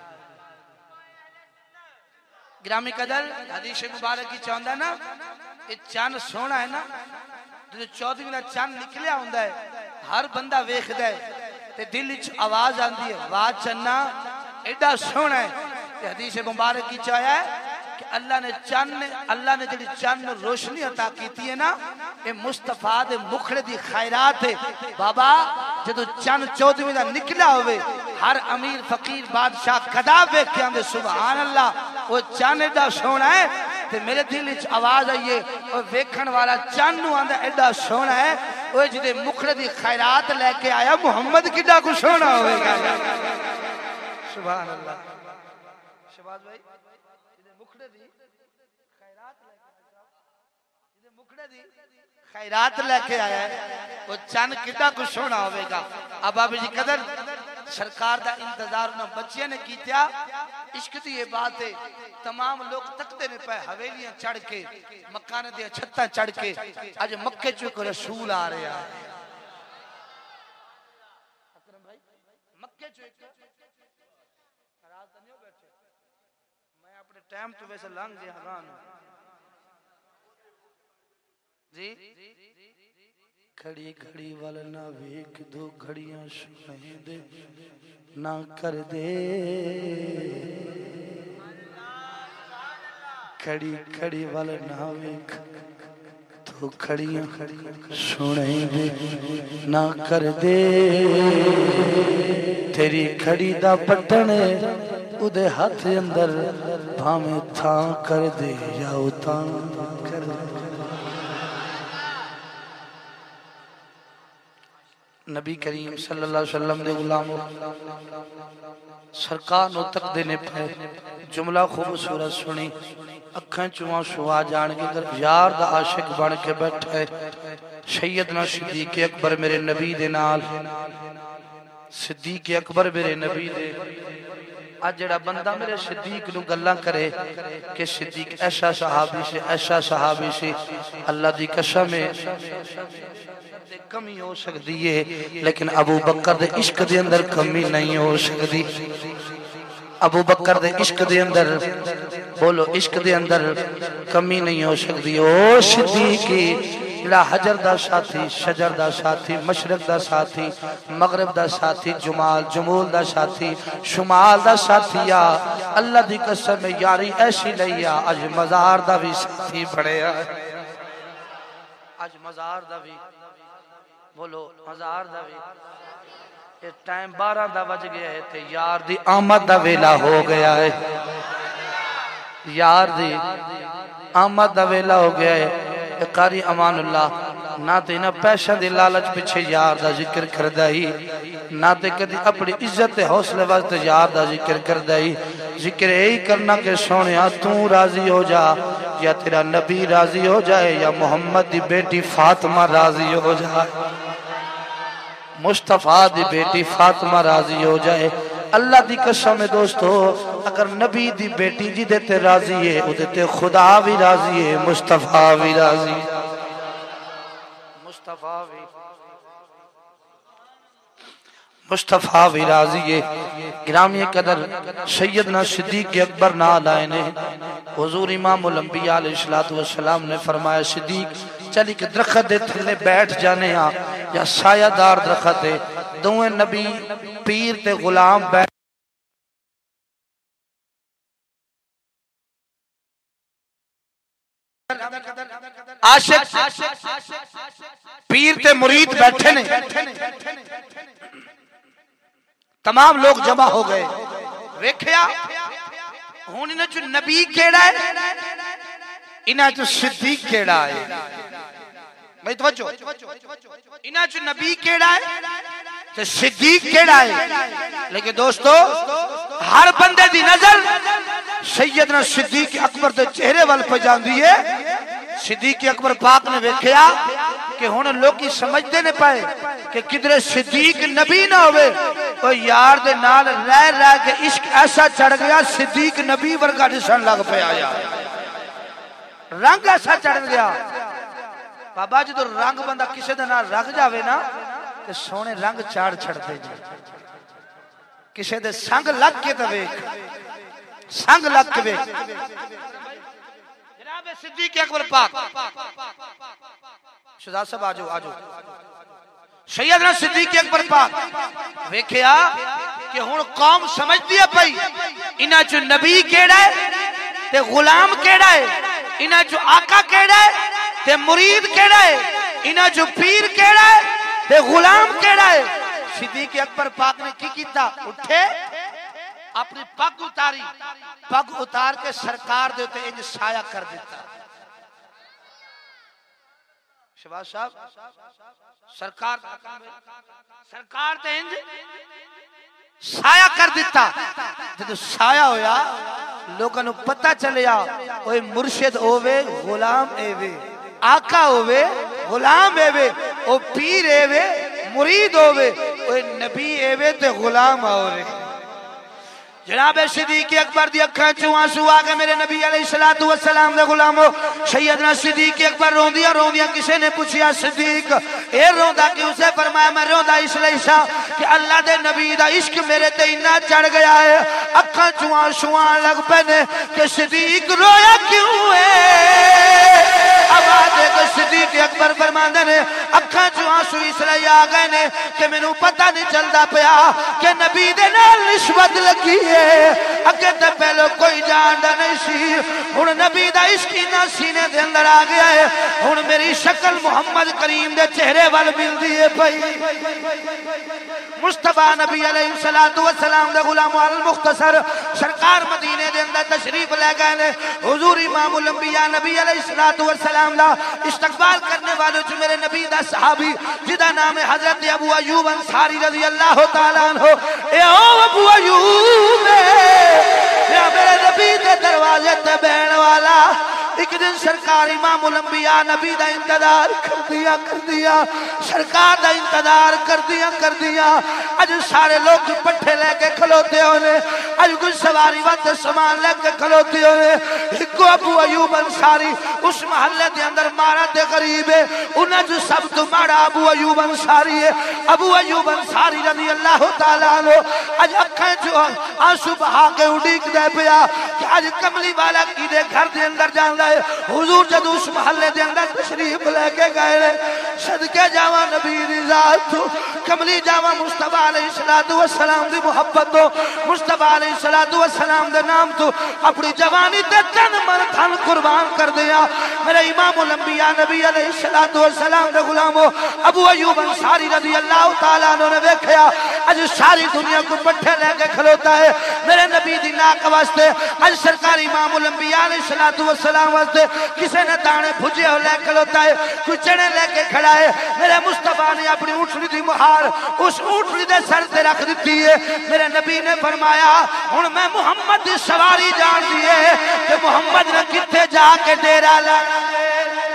ग्रामी कदर हदीस मुबारक की चाहता ना, ये चंद सोना है ना, जो चौदहवीं का चंद निकलिया होंदा है, हर बंदा वेखदा है ते दिल विच आवाज आंदी है, वाह चन्ना एडा सोना है। ते हदीस मुबारक की चाया है कि अल्लाह ने चंद ने अल्लाह ने जिहड़ी चंद रोशनी अता की है ना, ये मुस्तफा दे मुखड़े दी खैरात है। बाबा जदों चंद चौदहवीं का निकला होवे, हर अमीर फकीर बादशाह कदा वेख के आंदे सुभान अल्लाह, वो चंद एडा सोना है। ते मेरे दिल विच आवाज आई है, और वेखण वाला चंद नूं आंदा एडा सोना है, वो जिहदे मुखड़े दी खैरात लेके आया मुहम्मद किड्डा कुछ सोना होवेगा। सुभान अल्लाह। शहबाज भाई जिहदे मुखड़े दी खैरात लेके आया, जिहदे मुखड़े दी खैरात लेके आया है, वो चंद किड्डा कुछ सोना होवेगा। अब बाबा जी कदर सरकार दा इंतजार उन्हें बच्चियां ने कीता। इश्क दी ये बात है, तमाम लोग तकते ने पे हवेलियां चढ़ के, मकान दी छत्तां चढ़ के, आज मक्के चो एक रसूल आ रहा है। अकरम भाई मक्के चो एक रात नहीं हो बैठे, मैं अपने टाइम तो वैसे लंघ गया गान जी। खड़ी खड़ी वाल ना वेख दो घड़ियां सुने दे ना कर दे, खड़ी खड़ी वाल ना वेख दो घड़ियां सुने दे ना कर दे, तेरी खड़ी दा बटन उदे हाथ अंदर भाਵੇਂ थां कर दे या उतां कर दे। नबी करीम सल्लल्लाहु अलैहि वसल्लम दे गुलाम सरकार नु तक देने पे जुमला खूबसूरत सुनी, अखां चों आंसू आ जाणगे। अगर यार दा आशिक बन के बैठा है सैयदना सिद्दीक अकबर मेरे नबी दे नाल, सिद्दीक अकबर मेरे नबी दे। आज जड़ा बंदा मेरे सिद्दीक नु गल्लां करे कि सिद्दीक ऐसा सहाबी से ऐसा सहाबी से, अल्लाह दी कसम है कमी हो सकती है, लेकिन अबू बकर दे इश्क दे अंदर कमी नहीं हो सकती। अबू बकर दे इश्क दे अंदर, बोलो इश्क दे अंदर कमी नहीं हो सकती। ओ सिद्दीकी ला हजर दा साथी, शजर दा साथी, मशरक दा साथी, मगरब दा साथी, जुमाल जमूल दा साथी, शुमाल दा साथी, या अल्लाह दी कसम यारी ऐसी लिया आज मजार दा भी साथी बड़े, आज मजार दा भी, बोलो मजार दा भी। ये टाइम बारह दा बज गया है ते यार दी आमद दा वेला हो गया है, यार दी आमद दा वेला हो गया है। कारी अमानुल्लाह ना ते ना पैसा दे लालच पिछे यार दा जिक्र करदा ही, ना ते कदी अपनी इज्जत ते हौसले वास्ते यार दा जिक्र करदा ही। जिक्र यही करना के सोनिया तू राजी हो जा, या तेरा नबी राजी हो जाए, या मोहम्मद दी बेटी फातिमा राजी हो जाए, मुस्तफा दी बेटी फातिमा राजी हो जाए। अल्लाह दी कसम है दोस्तों, अगर नबी दी बेटी जिदे ते राजी है उदे ते खुदा भी राजी है, मुस्तफा भी राजी। मुस्तफा भी मुस्तफा भी राजी है। ग्रामी कदर सैयदना सिद्दीक अकबर नाल आए ने। हुजूर इमामुल अंबिया अलैहिस्सलातु वस्सलाम ने फरमाया, सिद्दीक चल एक दरख्त दे थल्ले बैठ जाने आ, या सायादार दरख्त है। दोवें नबी पीर ते गुलाम बैठ आशिक पीर ते मुरीद बैठे ने। तमाम लोग जमा हो गए। वेख्या हुण इन्हां चों नबी केड़ा है, इन्हां चों सिद्दीक केड़ा है। भाई तवज्जो, इन्हां चों नबी केड़ा है ते सिद्दीक केड़ा है। लेकिन दोस्तों हर बंदे दी नजर सैयदना सिद्दीक अकबर दे चेहरे वाल पे जांदी है। सिद्दीक अकबर पाक ने वेख्या कि हुण लोकी समझदे ने पाए कि किधरे सिद्दीक नबी ना होवे। ओ यार दे नाल रह रह के इश्क ऐसा चढ़ गया, सिद्दीक नबी वर्गा दिसन लग पिया यार। रंग ऐसा चढ़ गया बाबा, जो रंग बंदा किसी दे नाल रग जावे ना ते सोने रंग चाड़ छड़दे जी। किसी दे संग लग के ते वेख, संग लग के वेख। जनाब सिद्दीक अकबर पाक शहजाद साहब आजो आजो। सैयदना सिद्दीक अकबर पाक वेख्या कि हुण कौम समझदी है पई इन्हां चों नबी केड़ा है ते गुलाम केड़ा है, इन्हां चों आका केड़ा है ते मुरीद केड़ा है, इन्हां चों पीर केड़ा है ते गुलाम केड़ा है। सिद्दीक अकबर पाक ने की कीता, उठे अपनी पग उतारी, पग उतार के सरकार दे उत्ते इंज साया कर दिता। शहबाज साहब सरकार सरकार ते इंज साया कर दिता। जब साया होया लोगों को पता चलिया ओए मुर्शिद होवे गुलाम एवे, आका होवे गुलाम एवे, ओ पीर एवे मुरीद होवे, ओए नबी एवे ते गुलाम होवे। जनाब सिद्दीक अकबर दी अखां चों आंसू आ गए। मेरे नबी अलैहिस्सलातु वस्सलाम दे गुलामो, सैयदना सिद्दीक अकबर रोंदिया रोंदिया किसी ने पूछा, सिद्दीक ए रोंदा कि? उसे फरमाया मैं रोंदा इसलिए सा कि अल्लाह दे नबी दा इश्क मेरे ते इन्ना चढ़ गया है, अखां चों आंसू आन लग पे ने कि सिद्दीक रोया क्यों है। आवाज दे सिद्दीक अकबर फरमांदे ने अखां चों आंसू इसलिए आ गए ने कि मैनू पता नहीं चलदा पिया कि नबी दे नाल निस्बत लगी है। अगे तो पहले कोई जानदा नहीं सी, हुण नबी दा इश्क इन्ना सीने दे अंदर आ गया है। हुण मेरी शक्ल मुहम्मद करीम दे चेहरे वाल मिलदी है पई। मुस्तफा नबी अलैहिस्सलातु वस्सलाम दे गुलाम अल मुख्तसर सरकार मदीने दे अंदर तशरीफ ले गए ने। हुजूर इमामुल अंबिया नबी अलैहिस्सलातु वस्सलाम दा इस्तकबाल करने वालों च मेरे नबी दा सहाबी जिदा नाम है हजरत अबू अय्यूब अंसारी रज़ी अल्लाह तआला अन्हु। ए ओ अबू अय्यूब या मेरे नबी दे दरवाजे ते बैठने वाला, एक दिन सरकार इमामुल अंबिया नबी दा इंतजार कर दिया कर दिया सरकार दा इंतजार कर दिया कर दिया। अज सारे लोग पट्ठे लेके खलोते होने, अज कुछ सवारी वत सामान लेके खलोते होने। एक अबू अय्यूब अंसारी उस महल्ले दे अंदर मारा दे गरीब है, उन्हें जो सब तो मारा अबू अय्यूब अंसारी है। अबू अय्यूब अंसारी रज़ी अल्लाह तआला अन्हु अज अखां चो आंसू बहा के उड़ीक दे पिया कि अज कमली वाला की दे घर दे अंदर जांदा है। हुजूर जब उस महल्ले दे अंदर तशरीफ लेके गए, सदके जावा नबी दी जात तो, कमली जावा मुस्तफा अलैहिस्सलातु वस्सलाम दी मोहब्बत तो, मुस्तफा अलैहिस्सलातु वस्सलाम दे नाम तो अपनी जवानी ते तन मन धन कुर्बान कर दिया। मेरे इमामुल अंबिया नबी अलैहिस्सलातु वस्सलाम दे गुलामो, अबू अय्यूब अंसारी रज़ी अल्लाह तआला अन्हु ने देखया आज सारी दुनिया को पट्ठे लेके खलोता है मेरे नबी दी नाक वास्ते। आज सरकार इमामुल अंबिया अलैहिस्सलातु वस्सलाम वास्ते किसी ने दाने भुजे हो ले खलोता है, कोई चने लेके खड़ा है। मेरे मुस्तफा ने अपनी ऊँटनी की मुहार उस ऊँटनी के सर से रख दी है। मेरे नबी ने फरमाया हुण मैं मुहम्मद की सवारी जान दी है कि मुहम्मद ने किथे जाके डेरा लाना है।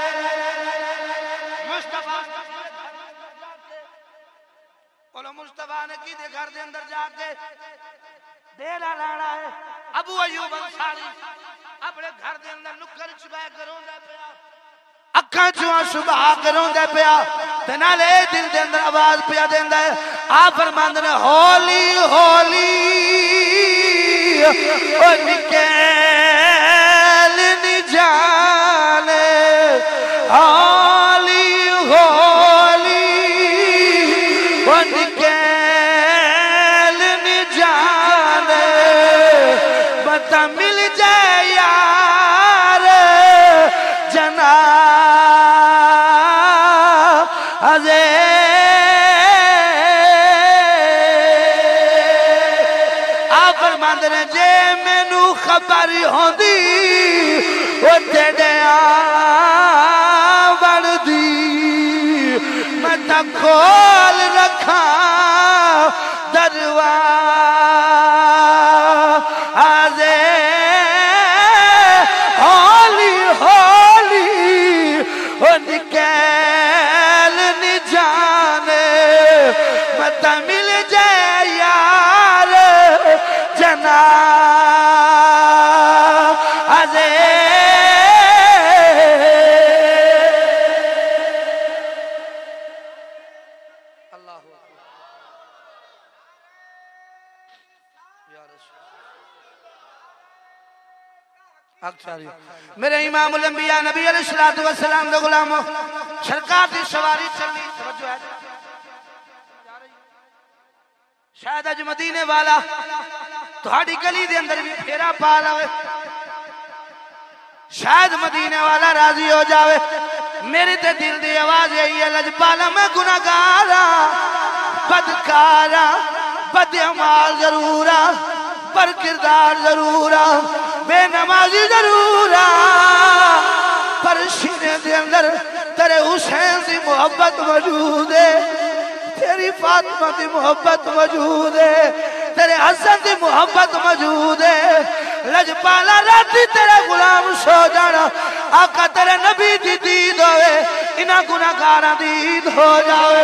मुस्तफा ने की घर के अंदर जाके डेरा लाना है। अबू अय्यूब अंसारी अपने घर के अंदर नुक्कर च बैठ के रोंदा पिया। अखा चो आंसू बहा के रोंदा पिया ते नाले दिल दे अंदर आवाज पिया देंदा है। आप फरमांदे ने हौली हौली ओ निकल नी जाने हौली हौली ओ निकल नी जाने बता मिल जाए यार जना अजे आप फरमांदे ने जे मैनू खबर होंदी ओ तेरे बनदी मैं तां खोल रखा दरवाज़े हौली हौली ओ निकल नी जाने मत मिल जाए यार जना अजे अल्लाह मेरे इमाम उल अंबिया नबी अलैहिस्सलातु वस्सलाम दे गुलामो सरकार दी सवारी चली तवज्जो है शायद अज मदीने वाला तुहाडी गली दे अंदर भी फेरा पा लवे शायद मदीने वाला राजी हो जावे मेरे ते दिल दी आवाज यही है लजपाला मैं गुनाहगारा बदकारा बदअमाल जरूरा पर किरदार जरूरा बेनमाजी जरूरा पर सीने दे अंदर तेरे हुसैन की मोहब्बत मौजूद है तेरी फातिमा की मोहब्बत मौजूद है तेरे हसन की मोहब्बत मौजूद है लजपाला राती तेरा गुलाम सो जाना आका तेरे नबी दी दीद होवे इन्हां गुनाहगारां दी ईद हो जावे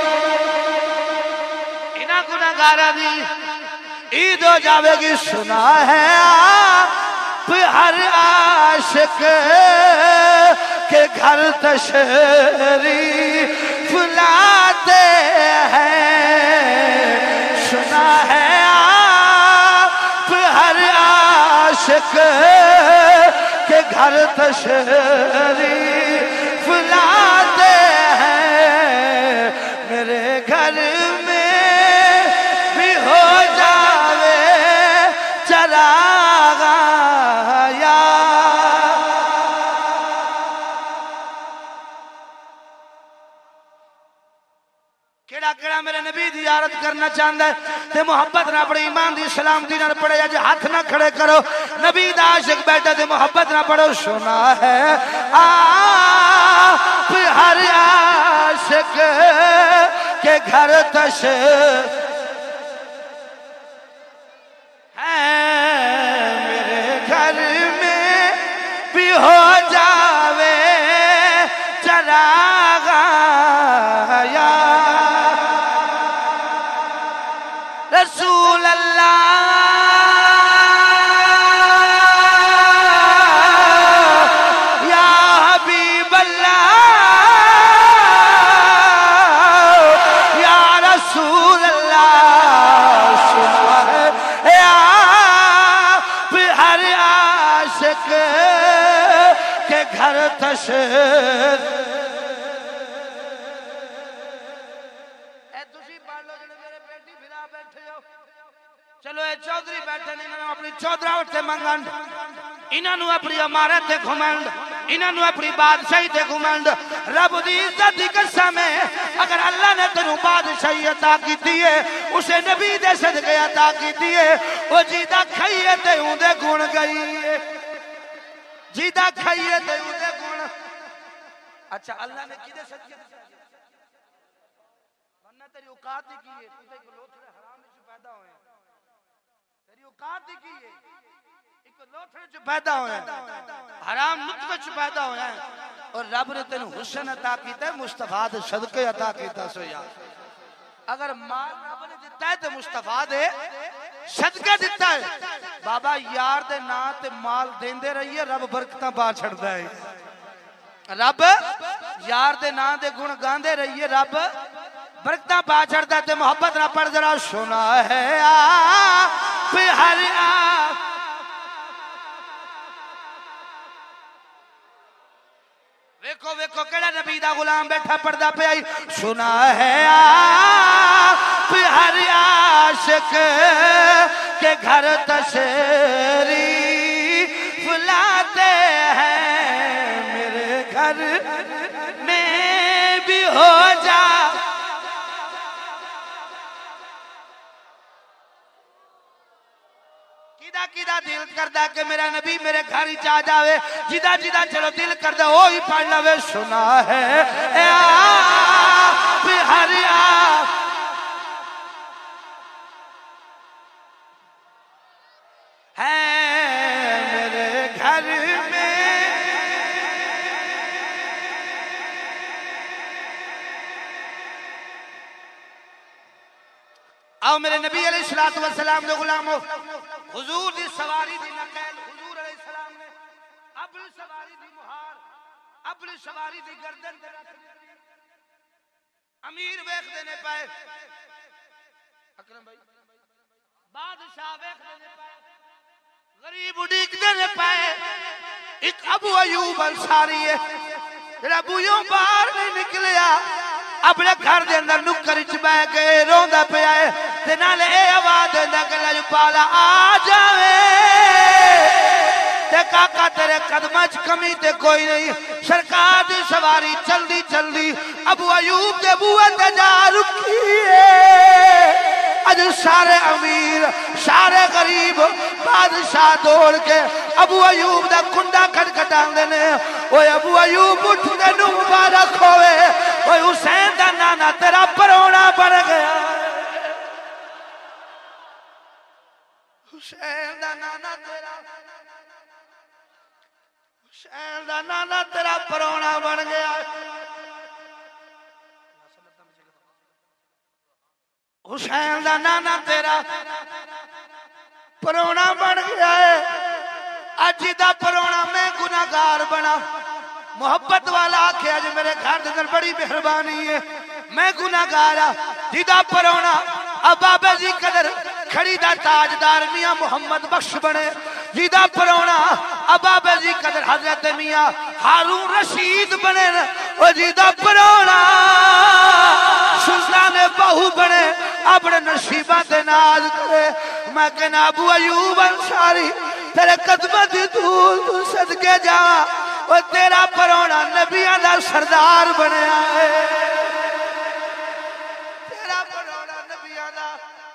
इन्हां गुनाहगारां दी ईद हो जावेगी। सुना है आप हर आशिक के घर तशरीफ लाते हैं सुना है आप हर आशिक के घर तशरीफ लाते हैं मेरे घर में भी हो जावे चरागा या केड़ा केड़ा मेरे नबी दी यारत करना चाहता है ते मोहब्बत ना अपने ईमान दी सलामती ना पड़े अज हाथ ना खड़े करो नबी दा आशिक बैठा ते मोहब्बत ना पढ़ो। सुना है आप हर आशिक के घर तश है मेरे घर में भी हो जावे चरागा या रसूल अल्लाह या हबीब अल्लाह या रसूल अल्लाह सुना है आप हर आशिक के घर तशरीफ चलो ये चौधरी बैठे ने इन्होंने अपनी चौधरावट से मंगंड इन्होंने अपनी इमारत से घुमंड इन्होंने अपनी बादशाही से घुमंड रब दी इज्जत दी कसम है अगर अल्लाह ने तेनू बादशाही अता की है उसे नबी दे सदके अता की है वो जीदा खाइए ते उदे गुण गई है जीदा खाइए ते उदे गुण अच्छा अल्लाह ने किदे सदके वरना तेरी औकात ही की है तू ते लोथड़े हराम विच पैदा होए तेरी औकात ही की है एक लोथड़े च पैदा होया हराम नुतफे च पैदा होया और रब ने तेनु हुस्न अता कीता मुस्तफा दे सदके अता कीता सो यार अगर माल रब ने दिता है ते मुस्तफा दे सदके दिता है बाबा यार दे नां ते माल देंदे रहिए रब बरकतां पा छड़दा है रब यार दे नां दे गुण गांदे रहिए रब बरकतां पा छड़दा ते मोहब्बत ना पड़ जरा सुना है आप हर आप वेखो वेखो केड़ा नबी दा गुलाम बैठा पड़दा पे आई सुना है आप हर आशिक के घर तशरीफ लाते हैं मेरे घर में भी हो जा किदा किदा दिल करदा कि मेरा नबी मेरे घर ही आ जावे जिदा जिदा चलो दिल करदा ओ ही पढ़ लवे सुना है आप हर आप है मेरे घर में आओ मेरे नबी अलैहिस्सलातु वस्सलाम दे गुलामो हुजूर दी सवारी दी नकल हुजूर अलैहिस्सलाम ने अपनी सवारी दी मुहार अपनी सवारी दी गर्दन ते रख अमीर वेखदे ने पाए अकरम भाई बादशाह वेखदे ने पाए गरीब उड़ीकदे ने पाए एक अबू अयूब अंसारी है जेड़ा बूयों बाहर नहीं निकलिया अपने घर दे अंदर नुक्कर च बैठ के रोंदा पिया है ते नाले ए आवाज देंदा कि लजपाला आ जावे ते काका तेरे कदमां च कमी ते कोई नहीं सरकार दी सवारी चलदी चलदी अबू अयूब दे बूहे ते जा रुकी है अज सारे अमीर सारे गरीब बादशाह दौड़ के अबू अयूब दा कुंडा खटखटांदे ने ओए अबू अयूब उठ के नू मुबारक होवे ओए हुसैन दा नाना तेरा परौना बन गया हुसैन दा नाना तेरा हुसैन दा नाना तेरा परौना बन गया हुसैन दा नाना तेरा परौना बन गया है अज दा परौना मैं गुनाहगार बना मोहब्बत वाला आखे अज मेरे घर के अंदर बड़ी मेहरबानी है मैं गुनाहगार जिदा परौना अब बाबा जी कदर खड़ी दा ताजदार मियां मोहम्मद बख्श बने जिदा परौना अब बाबा जी कदर हजरत मियां हारून रशीद बने और जिदा परौना सुल्तान बहू बने अपने नसीबा ते नाज करे मैं कहना अबू अयूब अंसारी तेरे कदमां दी धूल तू सदके जा और तेरा परौना नबियां दा सरदार बनया है तेरा परौना नबियां दा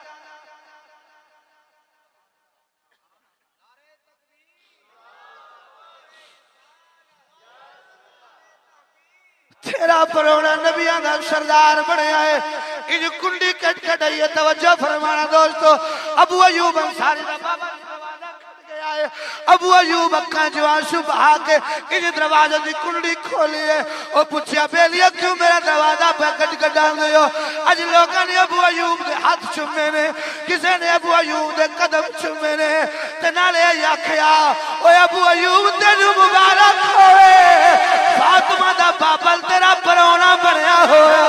तेरा परौना नबियां दा सरदार बनया है इज कुंडी कट कटाई तवज्जो फरमाना दोस्तों अबू अयूब अंसारी दा बाबा अबू अयूब अक्का जो आंसू बहा के इस दरवाजे की कुंडी खोली है और पूछया बेलिया क्यों मेरा दरवाजा पे कट कटा गयो अज लोगों ने अबू अयूब के हाथ चूमे ने किसी ने अबू अयूब के कदम चूमे ने ते नाले आखिया ओए अबू अयूब तेनू मुबारक होए फातिमा दा बाबल तेरा परौना बनया होया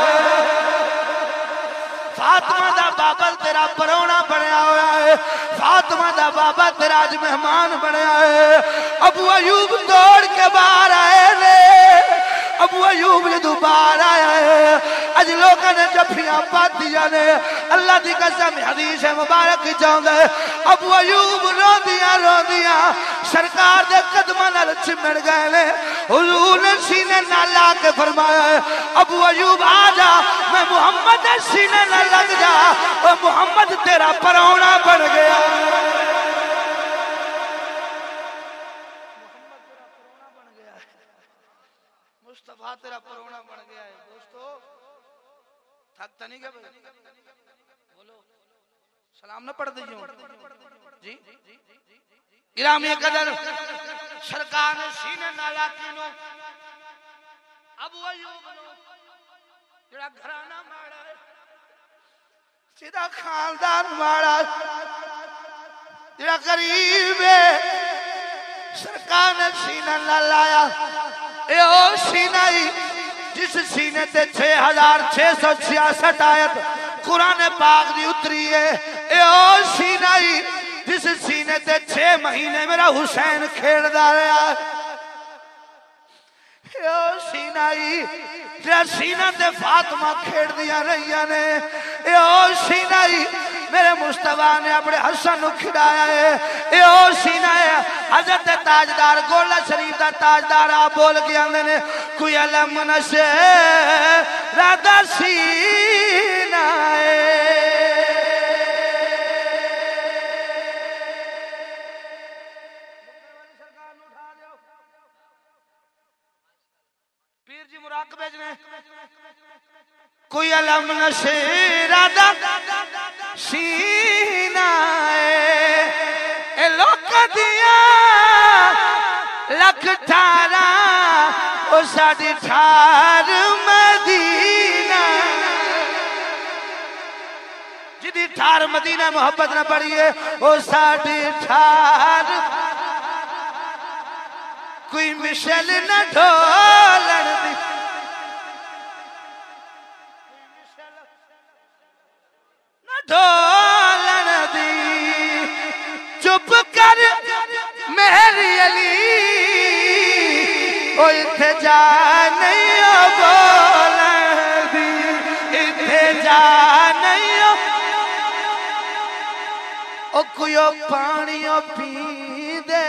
फातिमा दा बाबल तेरा परौना बनया होया है फातिमा दा बाबा तेरा आज मेहमान बनया है अबू अयूब दौड़ के बाहर आए ने अबू अयूब जदू बाहर आया है अज लोगों ने जफियां पादियां ने अल्लाह दी कसम हदीस मुबारक चाहंदा है अबू अयूब रोंदियां रोंदियां सरकार दे कदमां नाल चिमड़ गए ने हुजूर ने सीने नाल ला के फरमाया है अबू अयूब आ जा मैं मोहम्मद दे सीने नाल लग जा और मोहम्मद तेरा परौना बन गया मुस्तफा तेरा परौना बन गया है दोस्तों थकता नहीं क्या बोलो सलाम ना पढ़ दीजिए जी गिरामी कदर सरकार ने सीने नाला किनो अबू अयूब जेड़ा घराना माड़ा है सीधा खानदान माड़ा जेड़ा गरीब है सरकार ने सीना न लाया। ए ओ सीना ही जिस सीने ते छह हजार छह सौ छियासठ आयत कुरान पाक दी उतरी है। ए ओ सीना ही जिस सीने ते छह महीने मेरा हुसैन खेलदा रहा। ए ओ सीना ही तेरा सीना ते फातिमा खेड़ दिया रही ने। ए ओ सीना ही मेरे मुस्तफा ने अपने हसन को खिलाया है। ए ओ सीना है हजरत ताजदार गोला शरीफ का ताजदार आप बोल के आंदे ने कोई अलम नशे राधा सीना है। पीर जी मुराकबे ने कोई अलम नशे राधा सीना है। लोक दिया लख ठारा ओ साडी ठार मदीना जिदी ठार मदीना मोहब्बत न पड़ी है ओ साडी ठार कोई मिशल न ढोलन दी ढोलन दी चुप कर मेरी अली ओ इथे जा नहीं बोलन दी इथे जा नहीं ओ कोई पानी पी दे।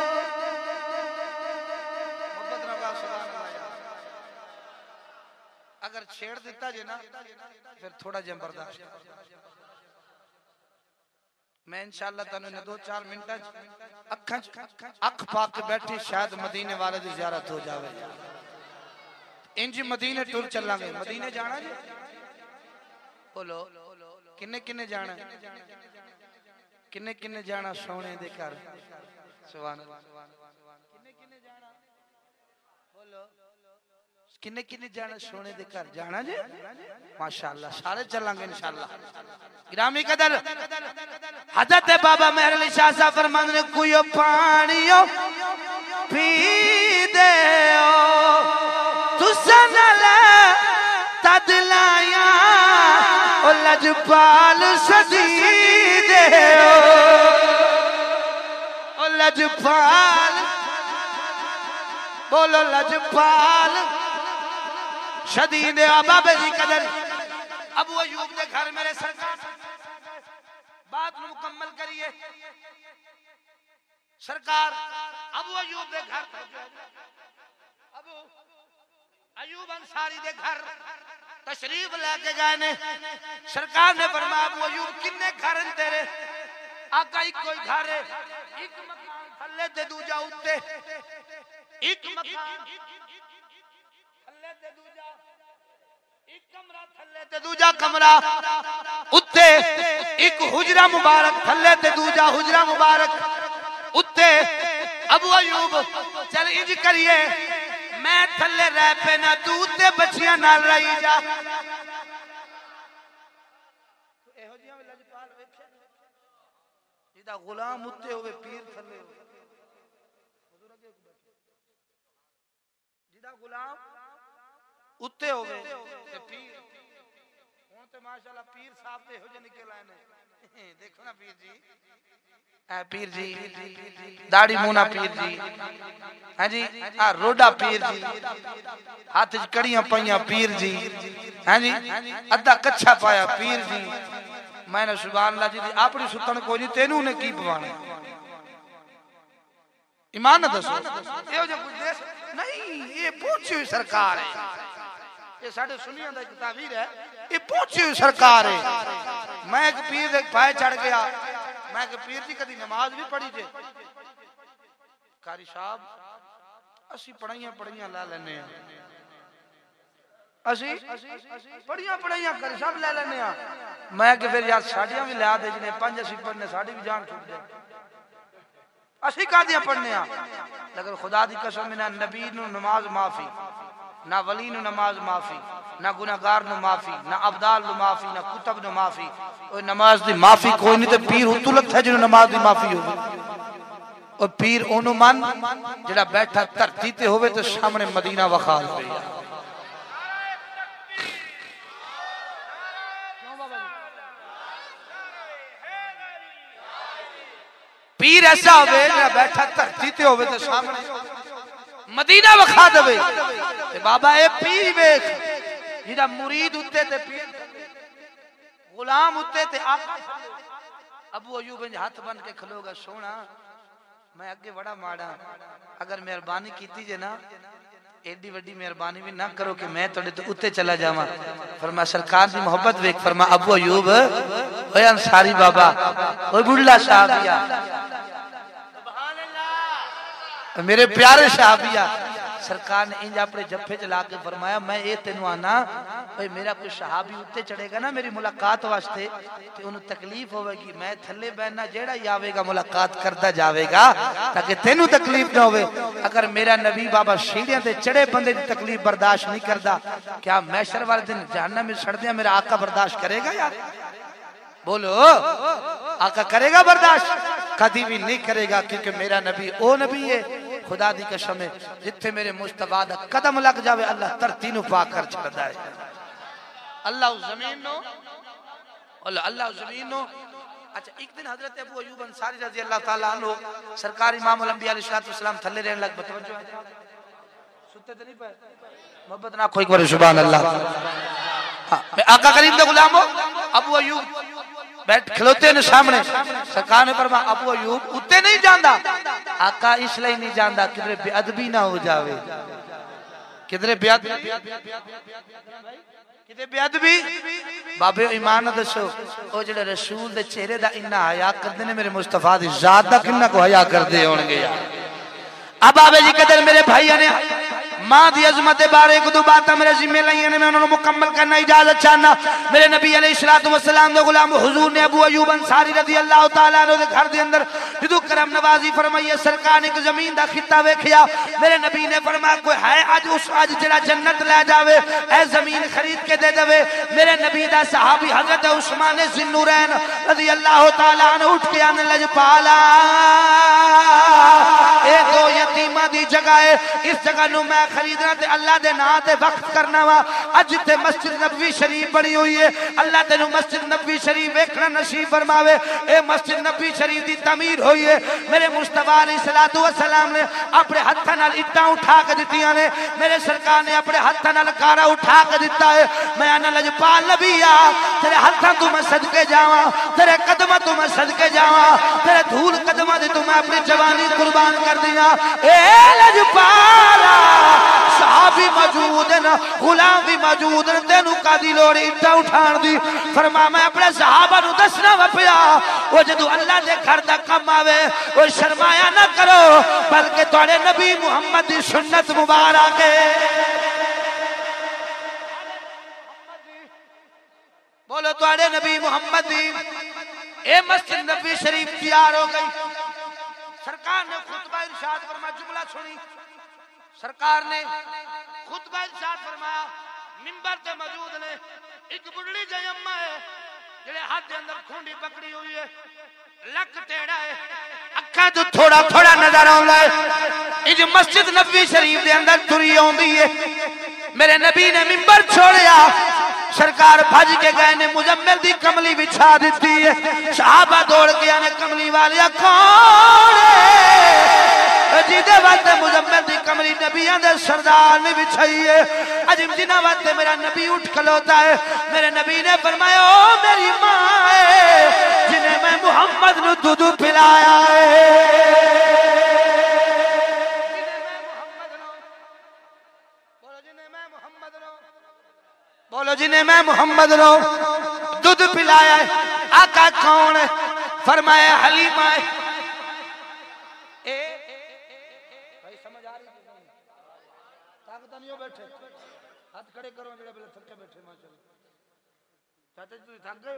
अगर छेड़ दिता जे ना फिर थोड़ा जिहा बर्दाश्त मैं इंशाअल्लाह तनु ने दो चार मिनट अखा अख पा के बैठी शायद मदीने वाले की ज़ियारत हो जावे। इंज मदीने टुर चलांगे। मदीने जाना जी बोलो किन्ने किन्ने जाना किन्ने किन्ने जाना सोने दे घर सुभान अल्लाह किन्ने किन्ने जाना बोलो किन्ने किन्ने जाना सोने दे घर जाना जी माशाअल्लाह सारे चलांगे इंशाअल्लाह। गिरामी कदर हजरत बाबा मेहर अली शाह साहब फरमाते ने कोई पानी पी दे तुसा नाल तद लाया ओ लजपाल सदी दे ओ लजपाल बोलो लजपाल शदीद बाबे की कदर अबू अयूब के घर मेरे सरकार बात मुकम्मल करिए। सरकार अबू अयूब के घर अबू अयूब अंसारी के घर तशरीफ लेके गए ने। सरकार ने फरमाया अबू अयूब किन्ने घर हैं तेरे? आका एक कोई घर है एक मकान थल्ले ते दूजा उत्ते एक मकान थल्ले ते दूजा एक कमरा थल्ले ते दूजा कमरा उत्ते एक हुजरा मुबारक थल्ले ते दूजा हुजरा मुबारक उत्ते। अबू अयूब चल इंज करिए मैं थल्ले रह पे ना तू उत्ते बच्चियां नाल रही जा। एहो जिहा लजपाल वेखे जिदा गुलाम उत्ते होवे पीर थल्ले होवे जिदा गुलाम उत्ते होवे ते पीर हुन ते माशाअल्लाह पीर साहब ते हो जे निकल आए ने। देखो ना पीर जी ए पीर जी दाढ़ी मुना पीर जी हां जी आ रोडा पीर जी हाथ च कड़ियां पईयां पीर जी हां जी अद्धा कच्छा पाया पीर जी। मैंने सुभान अल्लाह जी दी अपनी सुतन कोई नहीं तेनू ने की पवाना ईमान न दसो एहो जे कुछ देश नहीं ये पहुंची हुई सरकार है ये साडे सुनियां दा एक तावीर है ये पहुंची हुई सरकार है। मैं एक पीर दे पाए चढ़ गया मैं कि पीर जी कदी नमाज भी पढ़ी जे कारी साहब असी पढ़ाइयां पढ़ाइयां ला लेने असी पढ़ियां पढ़ाइयां कारी साहब ले लेने मैं कि फिर यार साडियां भी ला दे जिन्हें पंज असी पढ़ने साडी भी जान छूट जाए असी कादियां पढ़ने लेकिन खुदा दी कसम ना नबी नु नमाज माफी ना वली नु नमाज माफी ना गुनाहगार नु माफी ना अब्दाल नु माफी ना कुतब नु माफी ओ नमाज दी माफी कोई नहीं ते पीर हुतुलत है जिन्हें नमाज दी माफी होगी और पीर ओनू मन जेड़ा बैठा धरती ते होवे तो सामने मदीना वखा लवे। पीर ऐसा होवे जेड़ा बैठा धरती ते होवे तो सामने मदीना वखा देवे। ते बाबा ए पीर वेख जेड़ा मुरीद उत्ते ते पीर गुलाम उत्ते ते आका। अबू अयूब इंज हाथ बन के खलोगा, सोना मैं अगे बड़ा माड़ा, अगर मेहरबानी कीती जे ना एडी वड्डी मेहरबानी भी ना करो कि मैं तोड़े तो उत्ते चला जावा। फरमा सरकार दी मोहब्बत वेख। फरमा अबू अयूब ओए अंसारी बाबा ओए बुढ़ला साहबिया मेरे प्यारे साहबिया, सरकार ने इंज अपने जफ्फे च ला के फरमाया मैं ये तेनू आना भाई मेरा कोई सहाबी उत्ते चढ़ेगा ना मेरी मुलाकात वास्ते ते उन्हें तकलीफ होगी, मैं थल्ले बहना जेड़ा ही आवेगा मुलाकात करता जावेगा ताकि तेनू तकलीफ ना होवे। अगर मेरा नबी बाबा सीढ़ियां ते चढ़े बंदे की तकलीफ बर्दाश्त नहीं करता, क्या मैशर वाले दिन जहन्नम में सड़दियां मेरा आका बर्दाश्त करेगा? यार बोलो आका करेगा बर्दाश्त? कभी भी नहीं करेगा, क्योंकि मेरा नबी ओ नबी है खुदा दी कसम है जिथे मेरे मुस्तफा दा कदम लग जावे अल्लाह धरती नु पाक कर छड़दा है। अल्लाह उस जमीन नो अल्लाह अल्लाह उस जमीन नो। अच्छा एक दिन हजरत अबू अयूब अंसारी रजी अल्लाह ताला अन्हु सरकार इमाम अल-अंबिया अलैहिस्सलाम थल्ले रहने लग। तवज्जो है, सुते तो नहीं पे मोहब्बत ना कोई करे सुभान अल्लाह। हां मैं आका करीम दे गुलाम हो। अबू अयूब बैठ खलोते ने सामने, सरकार ने फरमाया अबू अयूब उत्ते नहीं जांदा। आका इसलिए नहीं जांदा किधरे बेअदबी ना हो जावे, किधरे बेअदबी किधरे बेअदबी। बाबे ईमान दसो ओ जेड़े रसूल दे चेहरे दा इन्ना हया करदे ने मेरे मुस्तफा दी जात दा किन्ना को हया करदे होणगे यार। अब बाबे जी कदर मेरे भाईया ने मां दी अजमत बारे एक दो बात मेरे जिम्मे लईयां ने, मैं उन्हें मुकम्मल करना इजाजत चाहना। मेरे नबी अलैहिस्सलातु वस्सलाम दे गुलाम हुजूर ने अबू अयूब अंसारी रज़ी अल्लाह तआला अन्हु दे घर दे अंदर जदों करम नवाजी फरमाई है, सरकार ने एक जमीन दा खिता वेखिया। मेरे नबी ने फरमाया कोई है अज उस अज जेड़ा जन्नत ले जावे ऐ जमीन खरीद के दे देवे। मेरे नबी दा सहाबी हजरत उस्मान ज़िन्नुरैन रज़ी अल्लाह तआला अन्हु उठ के आने लजपाला ए दो यतीमा दी जगह है, इस जगह नु मैं खरीदना ते अल्लाह दे नाम ते वक्त करना वा। अज ते मस्जिद नबवी शरीफ बनी हुई है, अल्लाह तेनू मस्जिद नबवी शरीफ देखना नसीब फरमावे। ए मस्जिद नबवी शरीफ दी तमीर हुई है। मेरे मुस्तफा अलैहिस्सलातु वस्सलाम ने अपने हाथों नाल इट्टां उठा के दित्तियां ने, मेरे सरकार ने अपने हाथों नाल कारा उठा के दिता है। मैं आना लजपाल नबीया तेरे हाथों तू मैं सदके जावां, तेरे कदमां तू मैं सदके जावां, तेरे धूल कदमां दे तू मैं अपनी जवानी कुर्बान कर दियां। ए लजपाला सहाबी मौजूद न, गुलाम भी मौजूद न, तेनू कादी लोड़ इट्टा उठाण दी। फरमा मैं अपने सहाबा नू दसना वा पिया वो जदों अल्लाह दे घर दा काम आवे वो शर्माया ना करो, बल्कि तुहाडे नबी मुहम्मद दी सुन्नत मुबारक है। बोलो तुहाडे नबी मुहम्मद दी। ए मस्जिद नबवी शरीफ तैयार हो गई। सरकार ने खुतबा इरशाद फरमाया, जुमला सुनी सरकार ने खुतबा इरशाद फरमाया। मिंबर ते मौजूद ने एक बुढ़ड़ी जई अम्मा है जेड़े हाथ दे अंदर खूंडी पकड़ी हुई है, लक टेढ़ा है, अखा तो थोड़ा थोड़ा नजर आउंदा है। इज मस्जिद नबवी शरीफ दे अंदर तुरी आउंदी है। मेरे नबी ने मिंबर छोड़िया, सरकार भज के गए ने मुजम्मिल दी कमली बिछा दी है। सहाबा दौड़ के आने कमली वाले कौन जिदे वास्ते मुजम्मिल दी कमली नबियां दे सरदार ने बिछाई है। अजिम जिना वास्ते मेरा नबी उठ खलोता है। मेरे नबी ने फरमाया ओ मेरी मां है जिन्हें मैं मुहम्मद नु दूध पिलाया है। बोलो जिन्हें मैं मोहम्मद नो दूध पिलाया है। आका कौन है? फरमाया हलीमा है। ए भाई समझ आ रही है? ताकत नहीं हो बैठे, हाथ खड़े करो जेड़ा बेले थके बैठे माशाल्लाह। चाचा जी थक गए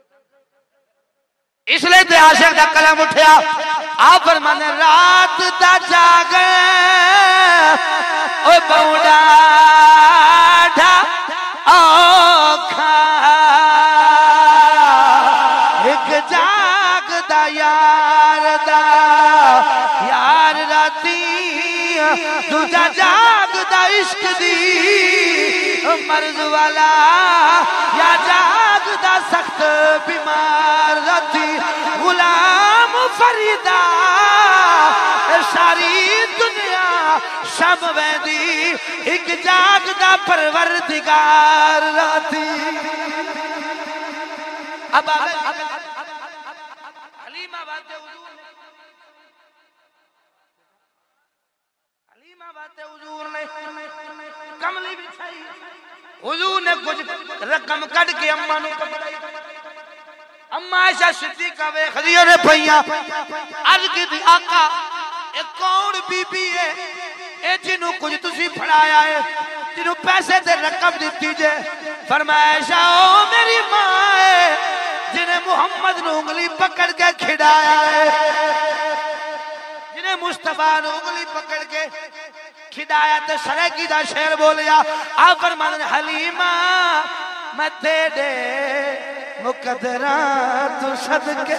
इसलिए ते आशिक दा कलम उठया। आ फरमाने रात दा जागे ओ बौड़ा ढा औखा एक जागदा यार दा दूजा जागदा इश्क दी मर्ज वाला या जागदा सख्त बीमार राती गुलाम फरीदा सारी दुनिया शब वैदी एक जागदा परवरदिगार राती। अब हलीमा बातें हुजूर ने हलीमा बातें हुजूर ने कमली बिछाई हुजूर ने कुछ रकम कट के अम्मा नु पकड़ाई अम्मा आयशा सिद्दीका वेख रही ने भैया अर्ज की आका ए कौन बीबी है ए जिन्हों कुछ तुसी फड़ाया है जिन्हों पैसे ते रकम दी जे फरमाया आयशा ओ मेरी मां है जिन्हें मोहम्मद ने उंगली पकड़ के खिलाया है जिन्हें मुस्तफा ने उंगली पकड़ के खिलाया तो सरेकी दा शेर बोलिया आप फरमान हलीमा मैं तेरे मुकद्दरा तू सदके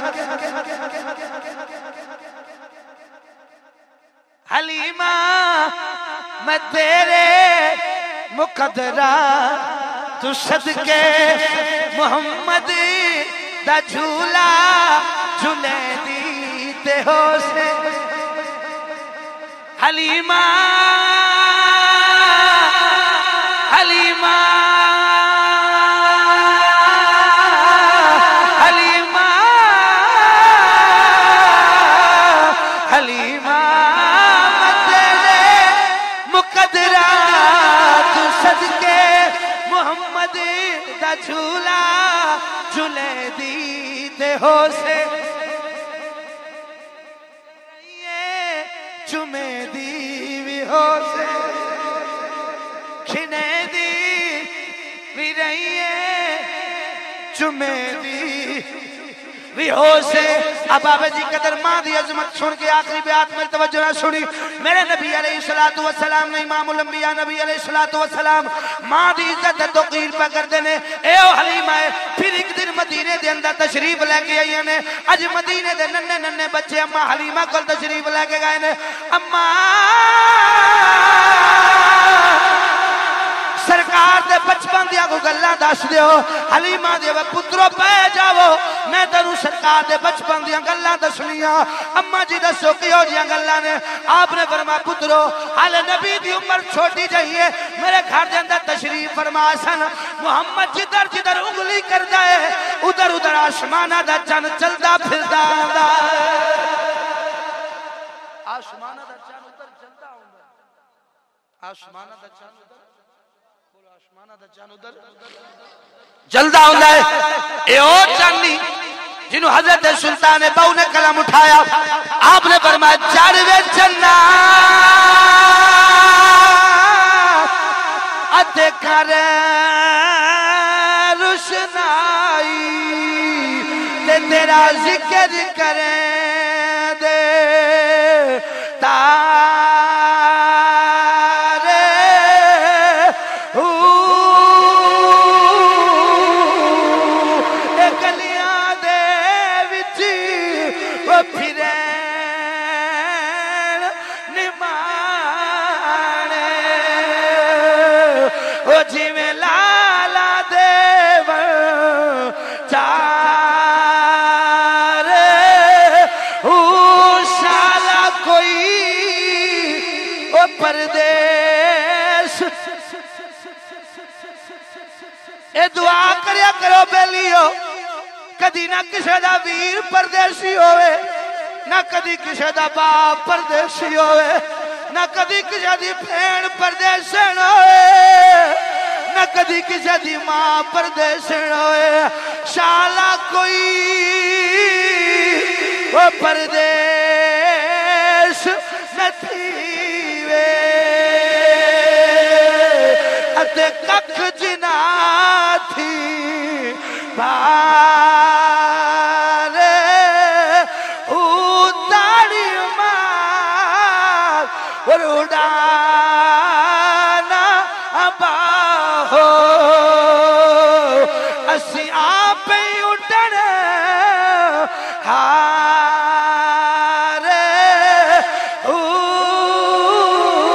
हलीमा मैं तेरे मुकद्दरा तू सदके मोहम्मद दा झूला झूले दी ते हो से हलीमा हलीमा हलीमा हलीमा मैं तेरे मुकद्दरा तू सदके मोहम्मद दा झूला झूले दी ते हो से चुमे दी भी हो से खिने दी भी रही है चुमे दी भी हो से। अब बाबा जी कदर मां दी अजमत सुन के आखिरी बात में तवज्जो ना सुनी मेरे नबी अलैहिस्सलातु वस्सलाम ने इमामुल अंबिया नबी अलैहिस्सलातु वस्सलाम मां दी इज्जत तो तौकीर पे करदे ने ए ओ हलीमा फिर एक दिन मदीने दे अंदर तशरीफ लेके आई ने अज मदीने दे नन्ने नन्ने बच्चे अम्मा हलीमा कोल तशरीफ लेके गए ने अम्मा सरकार दे बचपन दिया को गल्ला दस दियो हलीमा दे पुत्रो पै जाओ मैं तेरू सरकार दे बचपन दिया गल्ला दसनिया अम्मा जी दसो किहो जिया गल्ला ने आपने फरमाया पुत्रो हाले नबी दी उम्र छोटी जाइए मेरे घर दे अंदर तशरीफ फरमा सन मोहम्मद जिधर जिधर उंगली करदा है उधर उधर आसमाना दा चंद चलदा फिरदा आंदा आसमाना दा चंद उधर चलदा आंदा आसमाना दा चंद उधर जलदा होता है ए ओ चांदी जिन्हों हजरत सुल्तान बहु ने कलम उठाया आपने फरमाया चढ़वे चन्ना अते कर रुशनाई ते तेरा जिक्र करे दे ता दुआ करया करो बेलियो कदी ना किसी दा वीर परदेसी होवे ना कदी किसी दा बाप परदेसी होवे ना कदी किसी दी भैन परदेसन होवे ना कदी किसी दी मां परदेसन होवे शाला कोई वो परदेस नथी वे अते कख जिना थी बारे उतारी मार और उड़ाना बाहो असी आप ही उड़न हारे ऊ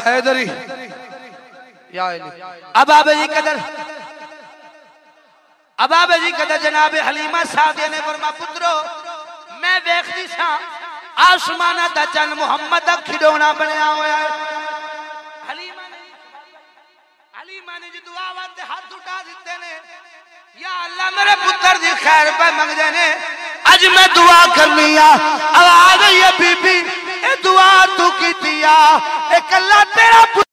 हैदरी या अली। अब आबे जी कदर अब आबे जी कदर जनाब हलीमा सादिया ने फरमा पुत्रो मैं देखदी सा आसमाना दा चन मुहम्मद दा खिडौना बनया होया है। हलीमा ने हलीमा ने जो दुआ वास्ते हाथ उठा दिते ने या अल्लाह मेरे पुत्र दी खैर पे मंगदे ने अज मैं दुआ करनी आ आवाज आई है बीबी ए दुआ तू कीती आ ए कल्ला तेरा